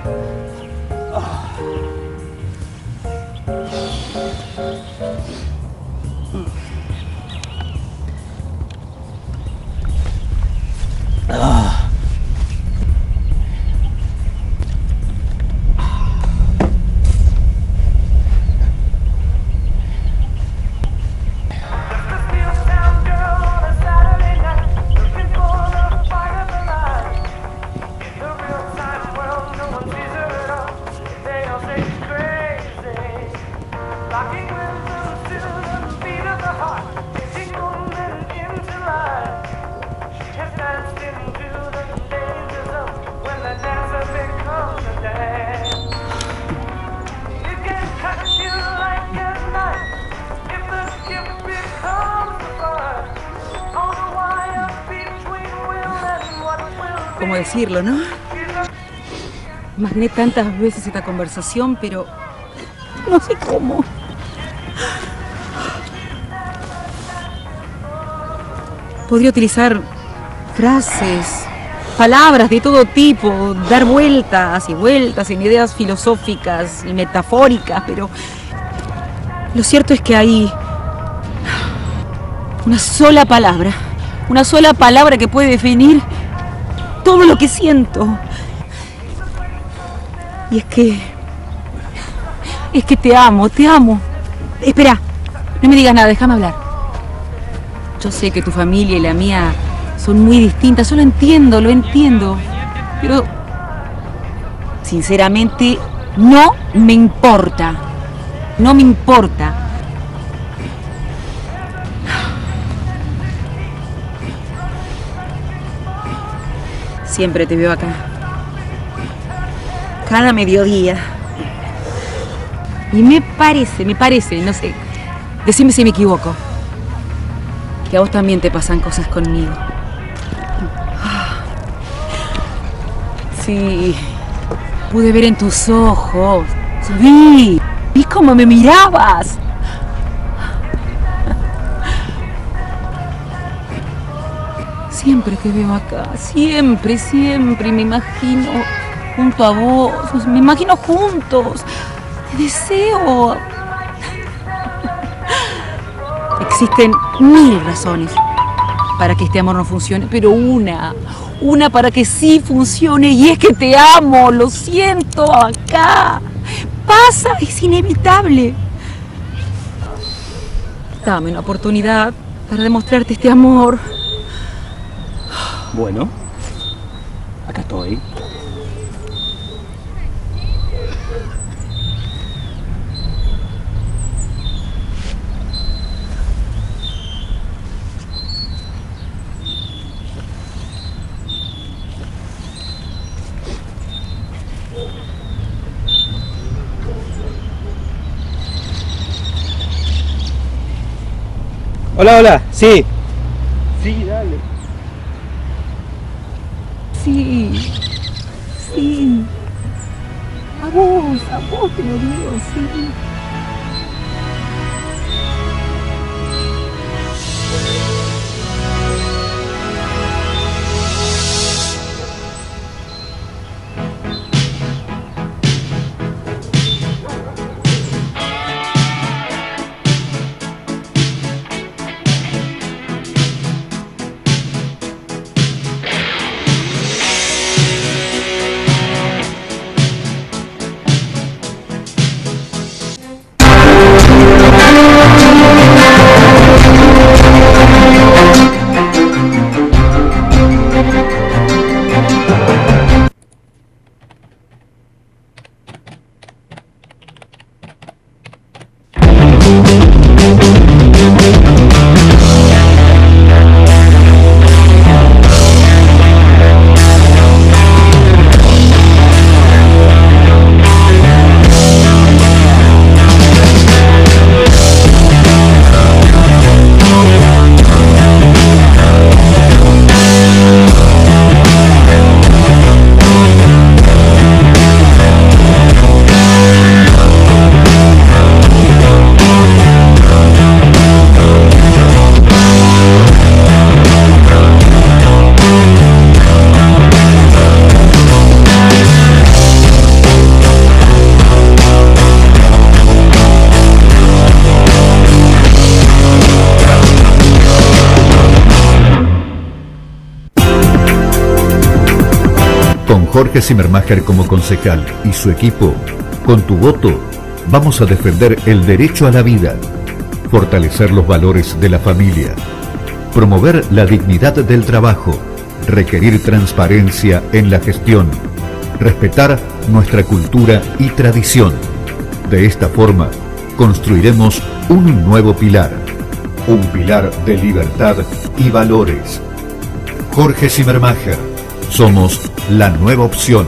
Into life, she has danced into the cómo decirlo, ¿no? Imaginé tantas veces esta conversación, pero no sé cómo. Podría utilizar frases, palabras de todo tipo, dar vueltas y vueltas en ideas filosóficas y metafóricas, pero lo cierto es que hay una sola palabra que puede definir todo lo que siento. Y es que te amo. Espera, no me digas nada, déjame hablar. Yo sé que tu familia y la mía son muy distintas, yo lo entiendo, pero sinceramente no me importa. Siempre te veo acá, cada mediodía. Y me parece, no sé, decime si me equivoco, que a vos también te pasan cosas conmigo. Sí, pude ver en tus ojos, vi cómo me mirabas. Siempre te veo acá, siempre me imagino junto a vos, me imagino juntos, te deseo. Existen 1000 razones para que este amor no funcione, pero una para que sí funcione, y es que te amo, lo siento acá. Pasa, es inevitable. Dame una oportunidad para demostrarte este amor. Bueno, acá estoy. Hola, sí. Sí, dale. Sí. A vos te lo digo, sí. Jorge Zimmermacher como concejal y su equipo, con tu voto, vamos a defender el derecho a la vida, fortalecer los valores de la familia, promover la dignidad del trabajo, requerir transparencia en la gestión, respetar nuestra cultura y tradición. De esta forma, construiremos un nuevo pilar, un pilar de libertad y valores. Jorge Zimmermacher, somos la nueva opción.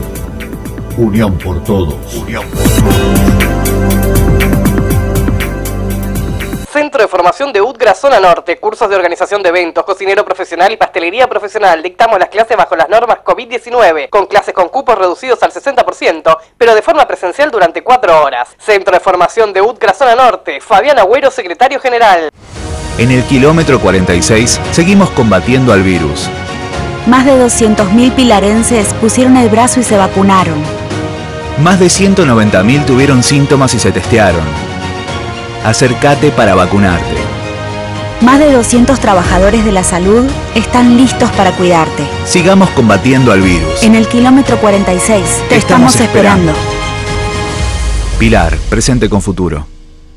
Unión por todos. Unión por todos. Centro de Formación de UTGRA Zona Norte, cursos de organización de eventos, cocinero profesional y pastelería profesional. Dictamos las clases bajo las normas COVID-19, con clases con cupos reducidos al 60%, pero de forma presencial durante 4 horas. Centro de Formación de UTGRA Zona Norte, Fabián Agüero, secretario general. En el kilómetro 46 seguimos combatiendo al virus. Más de 200.000 pilarenses pusieron el brazo y se vacunaron. Más de 190.000 tuvieron síntomas y se testearon. Acércate para vacunarte. Más de 200 trabajadores de la salud están listos para cuidarte. Sigamos combatiendo al virus. En el kilómetro 46 te estamos esperando. Pilar, presente con futuro.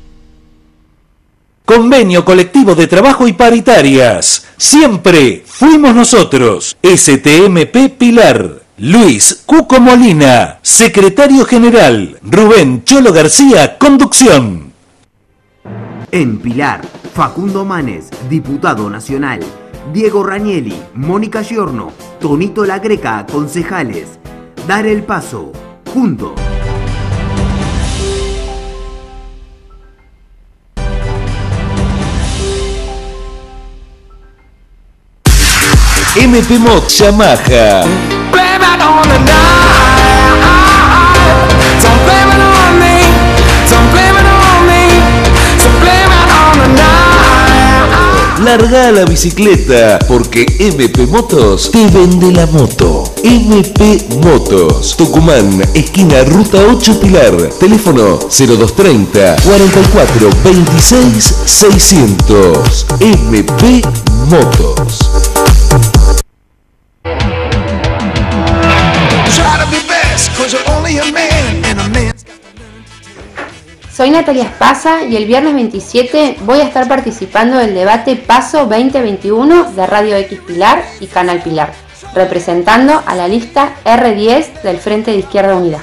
Convenio colectivo de trabajo y paritarias. Siempre fuimos nosotros. STMP Pilar. Luis Cuco Molina, secretario general. Rubén Cholo García, conducción. En Pilar, Facundo Manes, diputado nacional. Diego Ranieri, Mónica Giorno, Tonito La Greca, concejales. Dar el paso, juntos. MP Mod Yamaha. Larga la bicicleta, porque MP Motos te vende la moto. MP Motos, Tucumán, esquina Ruta 8 Pilar, teléfono 0230 44 26 600. MP Motos. Soy Natalia Espasa y el viernes 27 voy a estar participando del debate PASO 2021 de Radio X Pilar y Canal Pilar, representando a la lista R10 del Frente de Izquierda Unida.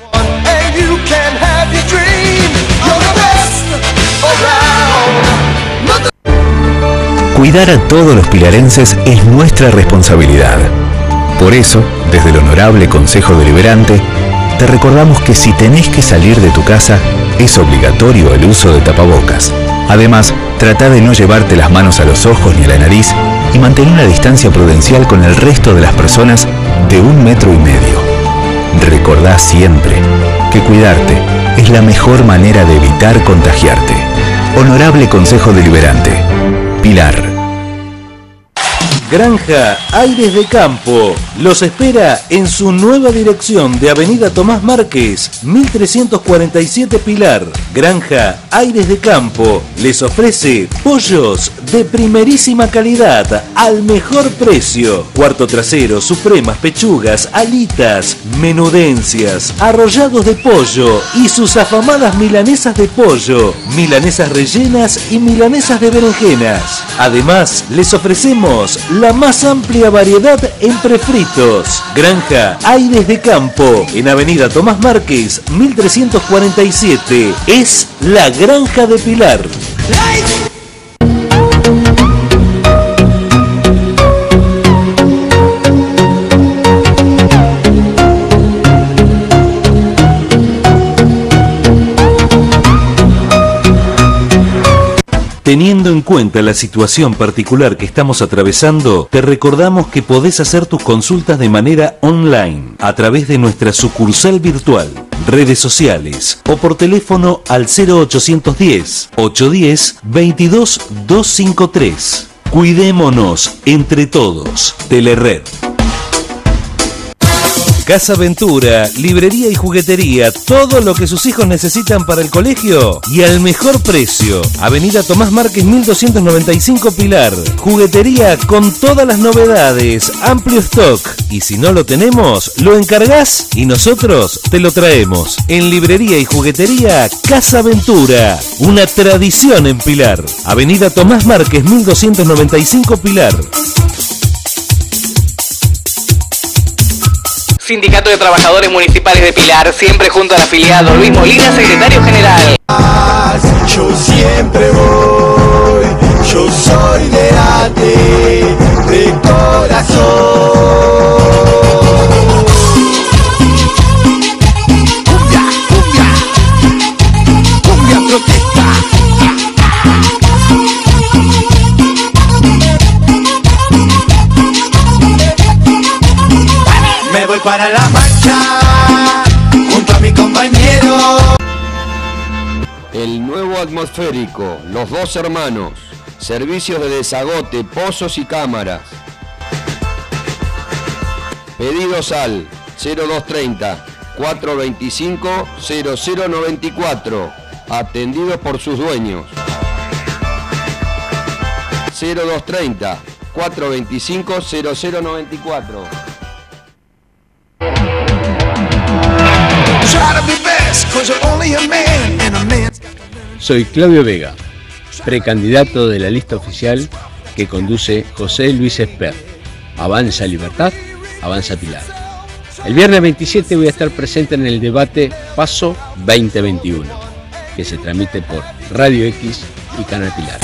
Cuidar a todos los pilarenses es nuestra responsabilidad. Por eso, desde el Honorable Consejo Deliberante, te recordamos que si tenés que salir de tu casa, es obligatorio el uso de tapabocas. Además, trata de no llevarte las manos a los ojos ni a la nariz y mantén una distancia prudencial con el resto de las personas de 1,5 metros. Recordá siempre que cuidarte es la mejor manera de evitar contagiarte. Honorable Consejo Deliberante. Pilar. Granja Aires de Campo los espera en su nueva dirección de Avenida Tomás Márquez, 1347 Pilar. Granja Aires de Campo les ofrece pollos de primerísima calidad al mejor precio. Cuarto trasero, supremas, pechugas, alitas, menudencias, arrollados de pollo y sus afamadas milanesas de pollo, milanesas rellenas y milanesas de berenjenas. Además, les ofrecemos la más amplia variedad en prefritos. Granja Aires de Campo, en Avenida Tomás Márquez, 1347. Es la Granja de Pilar. Teniendo en cuenta la situación particular que estamos atravesando, te recordamos que podés hacer tus consultas de manera online, a través de nuestra sucursal virtual, redes sociales o por teléfono al 0810-810-22253. Cuidémonos entre todos. Telered. Casa Ventura, librería y juguetería, todo lo que sus hijos necesitan para el colegio y al mejor precio. Avenida Tomás Márquez 1295 Pilar. Juguetería con todas las novedades, amplio stock. Y si no lo tenemos, lo encargás y nosotros te lo traemos. En librería y juguetería, Casa Ventura, una tradición en Pilar. Avenida Tomás Márquez 1295 Pilar. Sindicato de Trabajadores Municipales de Pilar, siempre junto al afiliado Luis Molina, secretario general. Yo siempre voy, yo soy de ATE, de corazón. Cumbia, cumbia, cumbia protesta. para la marcha, junto a mi compañero. El nuevo atmosférico, Los Dos Hermanos, servicios de desagote, pozos y cámaras. Pedidos al 0230 425 0094, atendidos por sus dueños. 0230 425 0094. Soy Claudio Vega, precandidato de la lista oficial que conduce José Luis Esper. Avanza Libertad, avanza Pilar. El viernes 27 voy a estar presente en el debate Paso 2021, que se transmite por Radio X y Canal Pilar.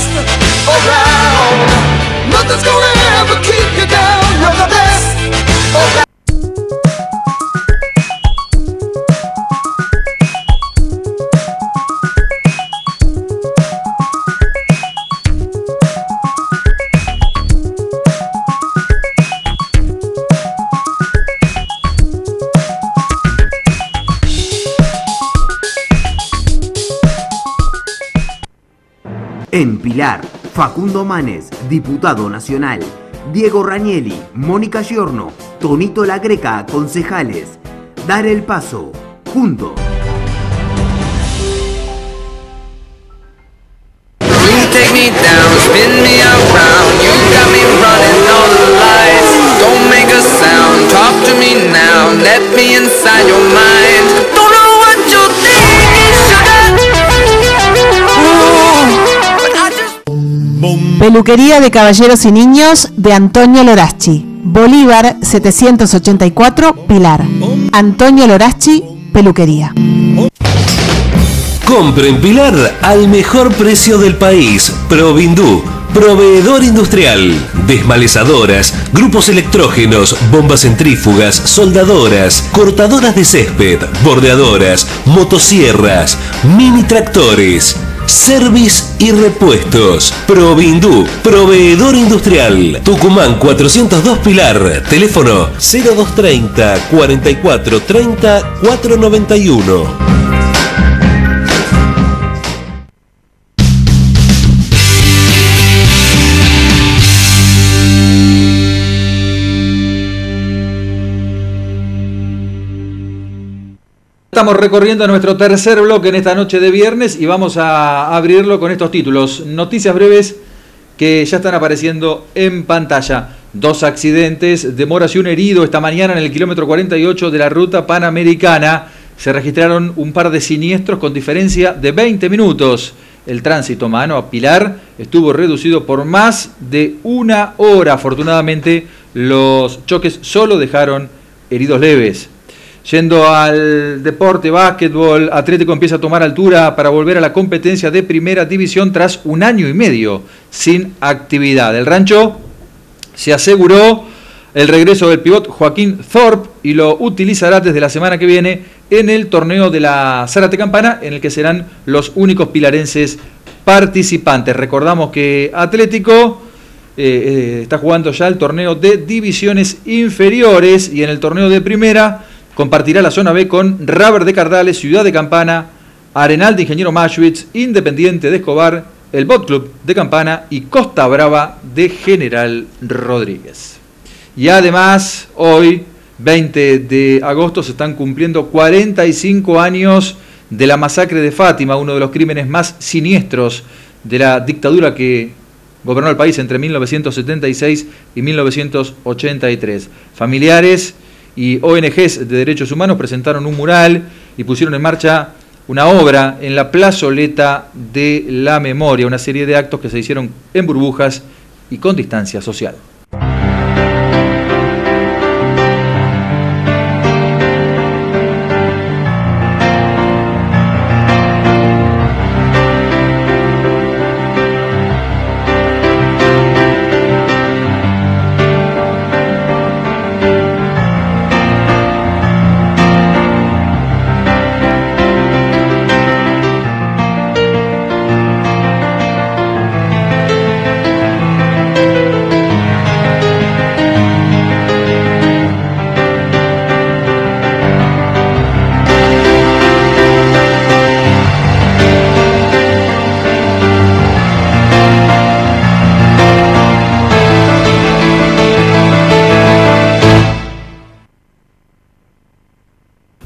En Pilar, Facundo Manes, diputado nacional. Diego Ranieri, Mónica Giorno, Tonito La Greca, concejales. Dar el Paso, juntos. Peluquería de caballeros y niños de Antonio Loraschi. Bolívar 784, Pilar. Antonio Loraschi, peluquería. Compre en Pilar al mejor precio del país. Provindú, proveedor industrial. Desmalezadoras, grupos electrógenos, bombas centrífugas, soldadoras, cortadoras de césped, bordeadoras, motosierras, mini tractores. Service y repuestos. Provindú, proveedor industrial. Tucumán 402 Pilar. Teléfono 0230 44 30 491. Estamos recorriendo nuestro tercer bloque en esta noche de viernes y vamos a abrirlo con estos títulos. Noticias breves que ya están apareciendo en pantalla. 2 accidentes, demoras y un herido esta mañana en el kilómetro 48 de la ruta panamericana. Se registraron un par de siniestros con diferencia de 20 minutos. El tránsito mano a Pilar estuvo reducido por más de 1 hora. Afortunadamente, los choques solo dejaron heridos leves. Yendo al deporte, básquetbol, Atlético empieza a tomar altura para volver a la competencia de primera división tras 1 año y medio sin actividad. El Rancho se aseguró el regreso del pivot Joaquín Thorpe y lo utilizará desde la semana que viene en el torneo de la Zárate Campana, en el que serán los únicos pilarenses participantes. Recordamos que Atlético está jugando ya el torneo de divisiones inferiores y en el torneo de primera compartirá la zona B con Raber de Cardales, Ciudad de Campana, Arenal de Ingeniero Maschwitz, Independiente de Escobar, el Bot Club de Campana y Costa Brava de General Rodríguez. Y además, hoy, 20 de agosto, se están cumpliendo 45 años de la masacre de Fátima, uno de los crímenes más siniestros de la dictadura que gobernó el país entre 1976 y 1983. Familiares y ONGs de derechos humanos presentaron un mural y pusieron en marcha una obra en la plazoleta de la memoria, una serie de actos que se hicieron en burbujas y con distancia social.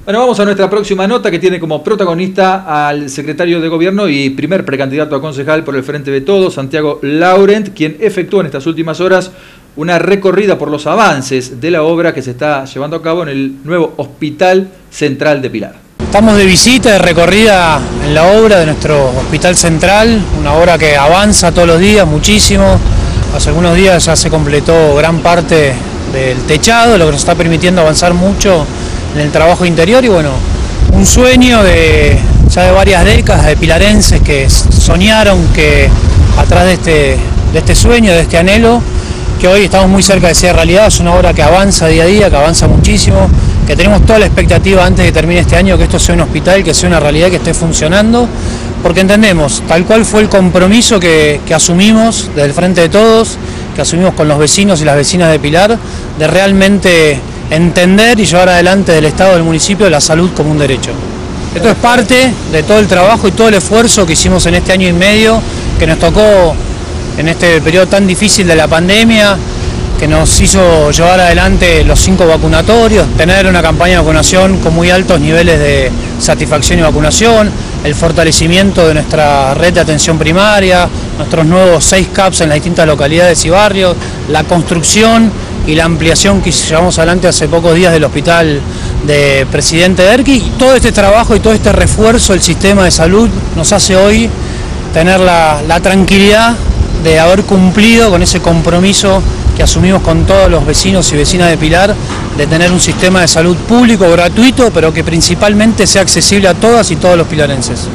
Bueno, vamos a nuestra próxima nota que tiene como protagonista al secretario de Gobierno y primer precandidato a concejal por el Frente de Todos, Santiago Laurent, quien efectuó en estas últimas horas una recorrida por los avances de la obra que se está llevando a cabo en el nuevo Hospital Central de Pilar. Estamos de visita, de recorrida en la obra de nuestro Hospital Central, una obra que avanza todos los días muchísimo. Hace algunos días ya se completó gran parte del techado, lo que nos está permitiendo avanzar mucho en el trabajo interior y bueno, un sueño ya de varias décadas de pilarenses que soñaron que atrás de este sueño, de este anhelo, que hoy estamos muy cerca de ser realidad. Es una obra que avanza día a día, que avanza muchísimo, que tenemos toda la expectativa antes de que termine este año que esto sea un hospital, que sea una realidad, que esté funcionando, porque entendemos tal cual fue el compromiso que asumimos desde el Frente de Todos, que asumimos con los vecinos y las vecinas de Pilar, de realmente entender y llevar adelante del Estado, del municipio, la salud como un derecho. Esto es parte de todo el trabajo y todo el esfuerzo que hicimos en este año y medio, que nos tocó en este periodo tan difícil de la pandemia, que nos hizo llevar adelante los 5 vacunatorios, tener una campaña de vacunación con muy altos niveles de satisfacción y vacunación, el fortalecimiento de nuestra red de atención primaria, nuestros nuevos 6 CAPs en las distintas localidades y barrios, la construcción y la ampliación que llevamos adelante hace pocos días del hospital de Presidente Derqui. Y todo este trabajo y todo este refuerzo del sistema de salud nos hace hoy tener la tranquilidad de haber cumplido con ese compromiso que asumimos con todos los vecinos y vecinas de Pilar, de tener un sistema de salud público, gratuito, pero que principalmente sea accesible a todas y todos los pilarenses.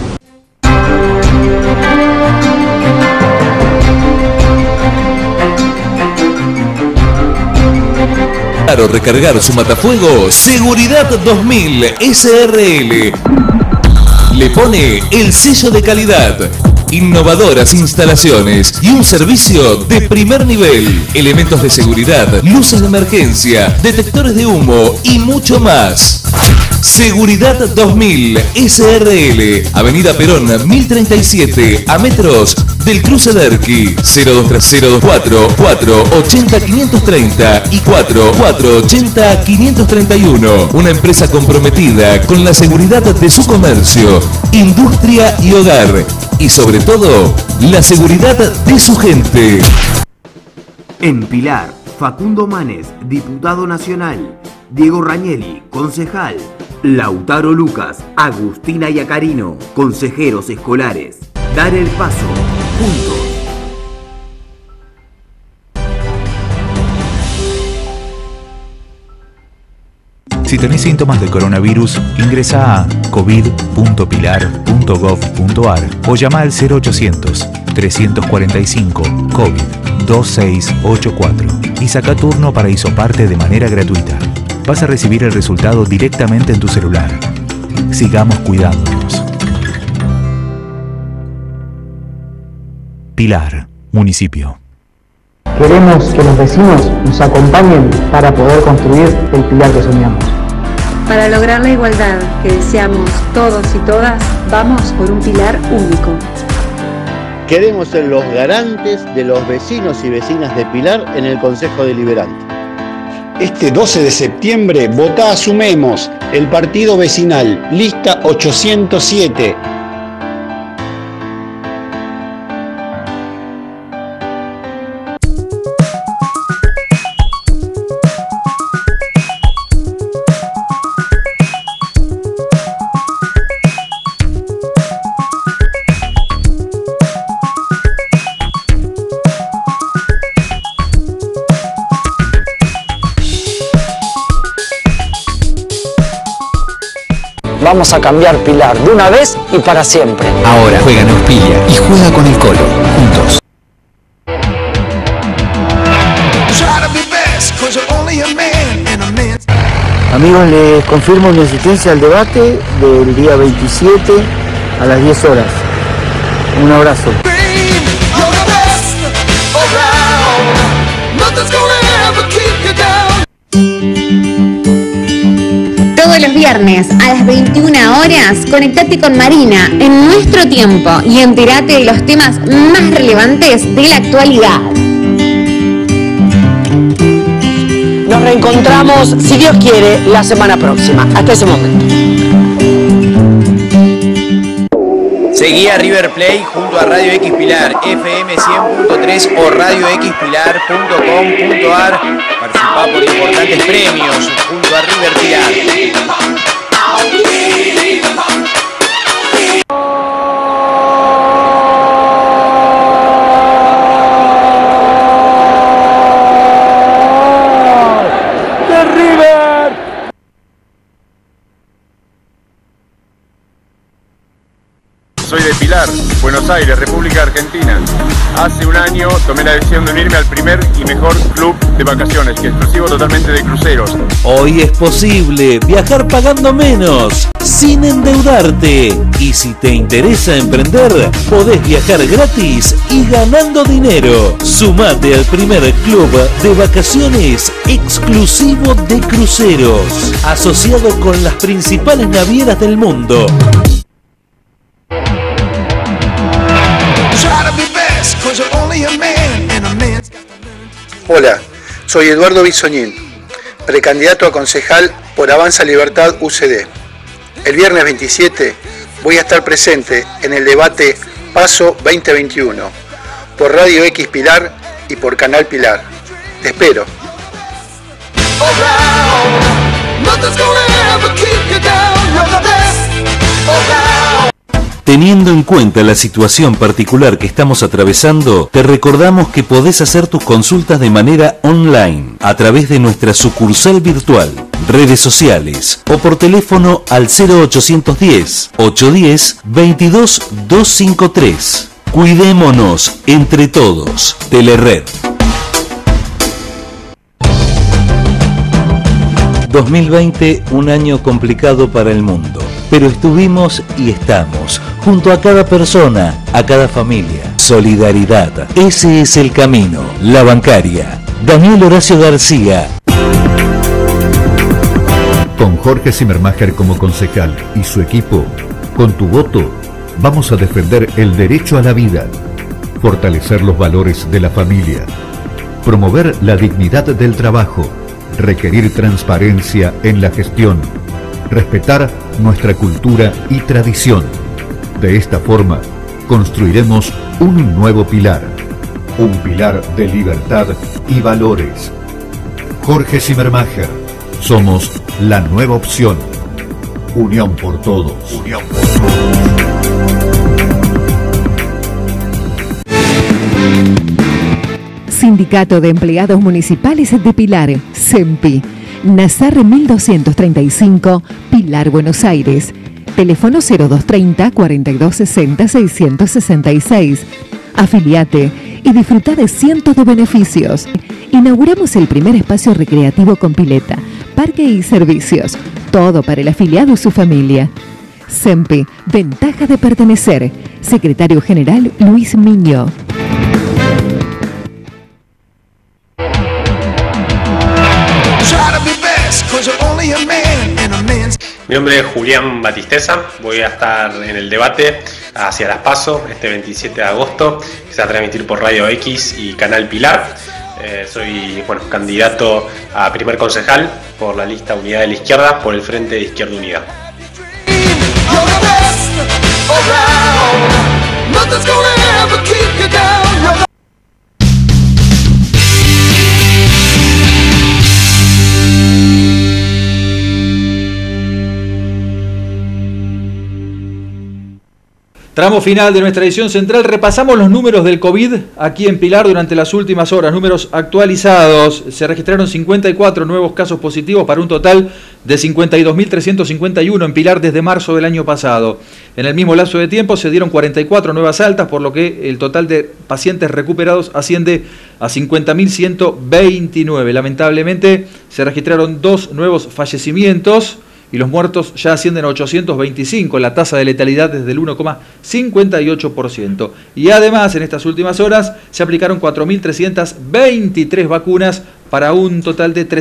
Para recargar su matafuego, Seguridad 2000 SRL le pone el sello de calidad. Innovadoras instalaciones y un servicio de primer nivel. Elementos de seguridad, luces de emergencia, detectores de humo y mucho más. Seguridad 2000 SRL, Avenida Perón 1037, a metros del cruce Derqui. 02304 480 530 y 480 531. Una empresa comprometida con la seguridad de su comercio, industria y hogar. Y sobre todo, la seguridad de su gente. En Pilar, Facundo Manes, diputado nacional. Diego Rañelli, concejal. Lautaro Lucas, Agustina Yacarino, consejeros escolares. Dar el paso, juntos. Si tenés síntomas del coronavirus, ingresa a covid.pilar.gov.ar o llama al 0800-345-COVID-2684 y saca turno para hisoparte de manera gratuita. Vas a recibir el resultado directamente en tu celular. Sigamos cuidándonos. Pilar, municipio. Queremos que los vecinos nos acompañen para poder construir el Pilar que soñamos. Para lograr la igualdad que deseamos todos y todas, vamos por un Pilar único. Queremos ser los garantes de los vecinos y vecinas de Pilar en el Consejo Deliberante. Este 12 de septiembre votá Sumemos, el partido vecinal, lista 807. Vamos a cambiar Pilar de una vez y para siempre. Ahora juega en Auspilia y juega con el Colo, juntos. Amigos, les confirmo mi asistencia al debate del día 27 a las 10 horas. Un abrazo. Todos los viernes a las 21 horas, conectate con Marina en nuestro tiempo y entérate de los temas más relevantes de la actualidad. Nos reencontramos, si Dios quiere, la semana próxima. Hasta ese momento. Seguí a River Plate junto a Radio X Pilar, FM 100.3 o radioxpilar.com.ar. Participá por importantes premios junto a River Pilar. Soy de Pilar, Buenos Aires, República Argentina. Hace un año tomé la decisión de unirme al primer y mejor club de vacaciones, que es exclusivo totalmente de cruceros. Hoy es posible viajar pagando menos, sin endeudarte. Y si te interesa emprender, podés viajar gratis y ganando dinero. Sumate al primer club de vacaciones exclusivo de cruceros, asociado con las principales navieras del mundo. Hola, soy Eduardo Bisoñín, precandidato a concejal por Avanza Libertad UCD. El viernes 27 voy a estar presente en el debate PASO 2021 por Radio X Pilar y por Canal Pilar. Te espero. Teniendo en cuenta la situación particular que estamos atravesando, te recordamos que podés hacer tus consultas de manera online, a través de nuestra sucursal virtual, redes sociales o por teléfono al 0810-810-22253. Cuidémonos entre todos. Telered. 2020, un año complicado para el mundo. Pero estuvimos y estamos junto a cada persona, a cada familia. Solidaridad. Ese es el camino. La Bancaria. Daniel Horacio García. Con Jorge Zimmermacher como concejal y su equipo, con tu voto, vamos a defender el derecho a la vida, fortalecer los valores de la familia, promover la dignidad del trabajo, requerir transparencia en la gestión, respetar nuestra cultura y tradición. De esta forma, construiremos un nuevo pilar, un pilar de libertad y valores. Jorge Zimmermacher, somos la nueva opción. Unión por todos. Unión por todos. Sindicato de Empleados Municipales de Pilar, SEMPI. Nazar 1235, Pilar, Buenos Aires. Teléfono 0230 4260 666. Afiliate y disfruta de cientos de beneficios. Inauguramos el primer espacio recreativo con pileta, parque y servicios. Todo para el afiliado y su familia. SEMPI, ventaja de pertenecer. Secretario General Luis Miño. Mi nombre es Julián Batisteza, voy a estar en el debate hacia las PASO este 27 de agosto, que se va a transmitir por Radio X y Canal Pilar. Soy candidato a primer concejal por la lista Unidad de la Izquierda, por el Frente de Izquierda Unida. Tramo final de nuestra edición central. Repasamos los números del COVID aquí en Pilar durante las últimas horas. Números actualizados. Se registraron 54 nuevos casos positivos para un total de 52.351 en Pilar desde marzo del año pasado. En el mismo lapso de tiempo se dieron 44 nuevas altas, por lo que el total de pacientes recuperados asciende a 50.129. Lamentablemente se registraron 2 nuevos fallecimientos y los muertos ya ascienden a 825, la tasa de letalidad es del 1,58%. Y además, en estas últimas horas, se aplicaron 4.323 vacunas para un total de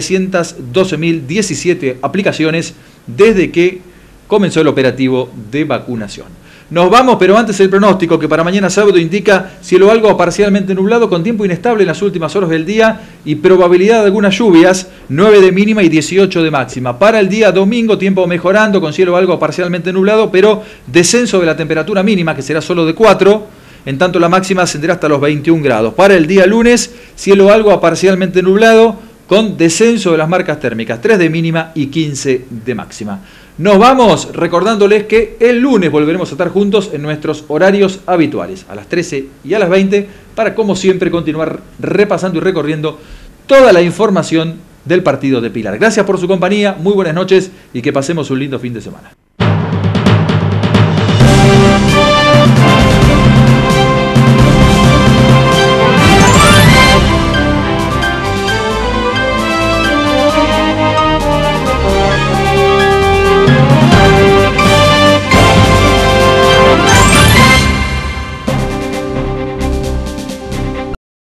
312.017 aplicaciones desde que comenzó el operativo de vacunación. Nos vamos, pero antes el pronóstico que para mañana sábado indica cielo algo parcialmente nublado con tiempo inestable en las últimas horas del día y probabilidad de algunas lluvias, 9 de mínima y 18 de máxima. Para el día domingo, tiempo mejorando con cielo algo parcialmente nublado, pero descenso de la temperatura mínima que será solo de 4, en tanto la máxima ascenderá hasta los 21 grados. Para el día lunes, cielo algo parcialmente nublado con descenso de las marcas térmicas, 3 de mínima y 15 de máxima. Nos vamos recordándoles que el lunes volveremos a estar juntos en nuestros horarios habituales, a las 13 y a las 20, para como siempre continuar repasando y recorriendo toda la información del partido de Pilar. Gracias por su compañía, muy buenas noches y que pasemos un lindo fin de semana.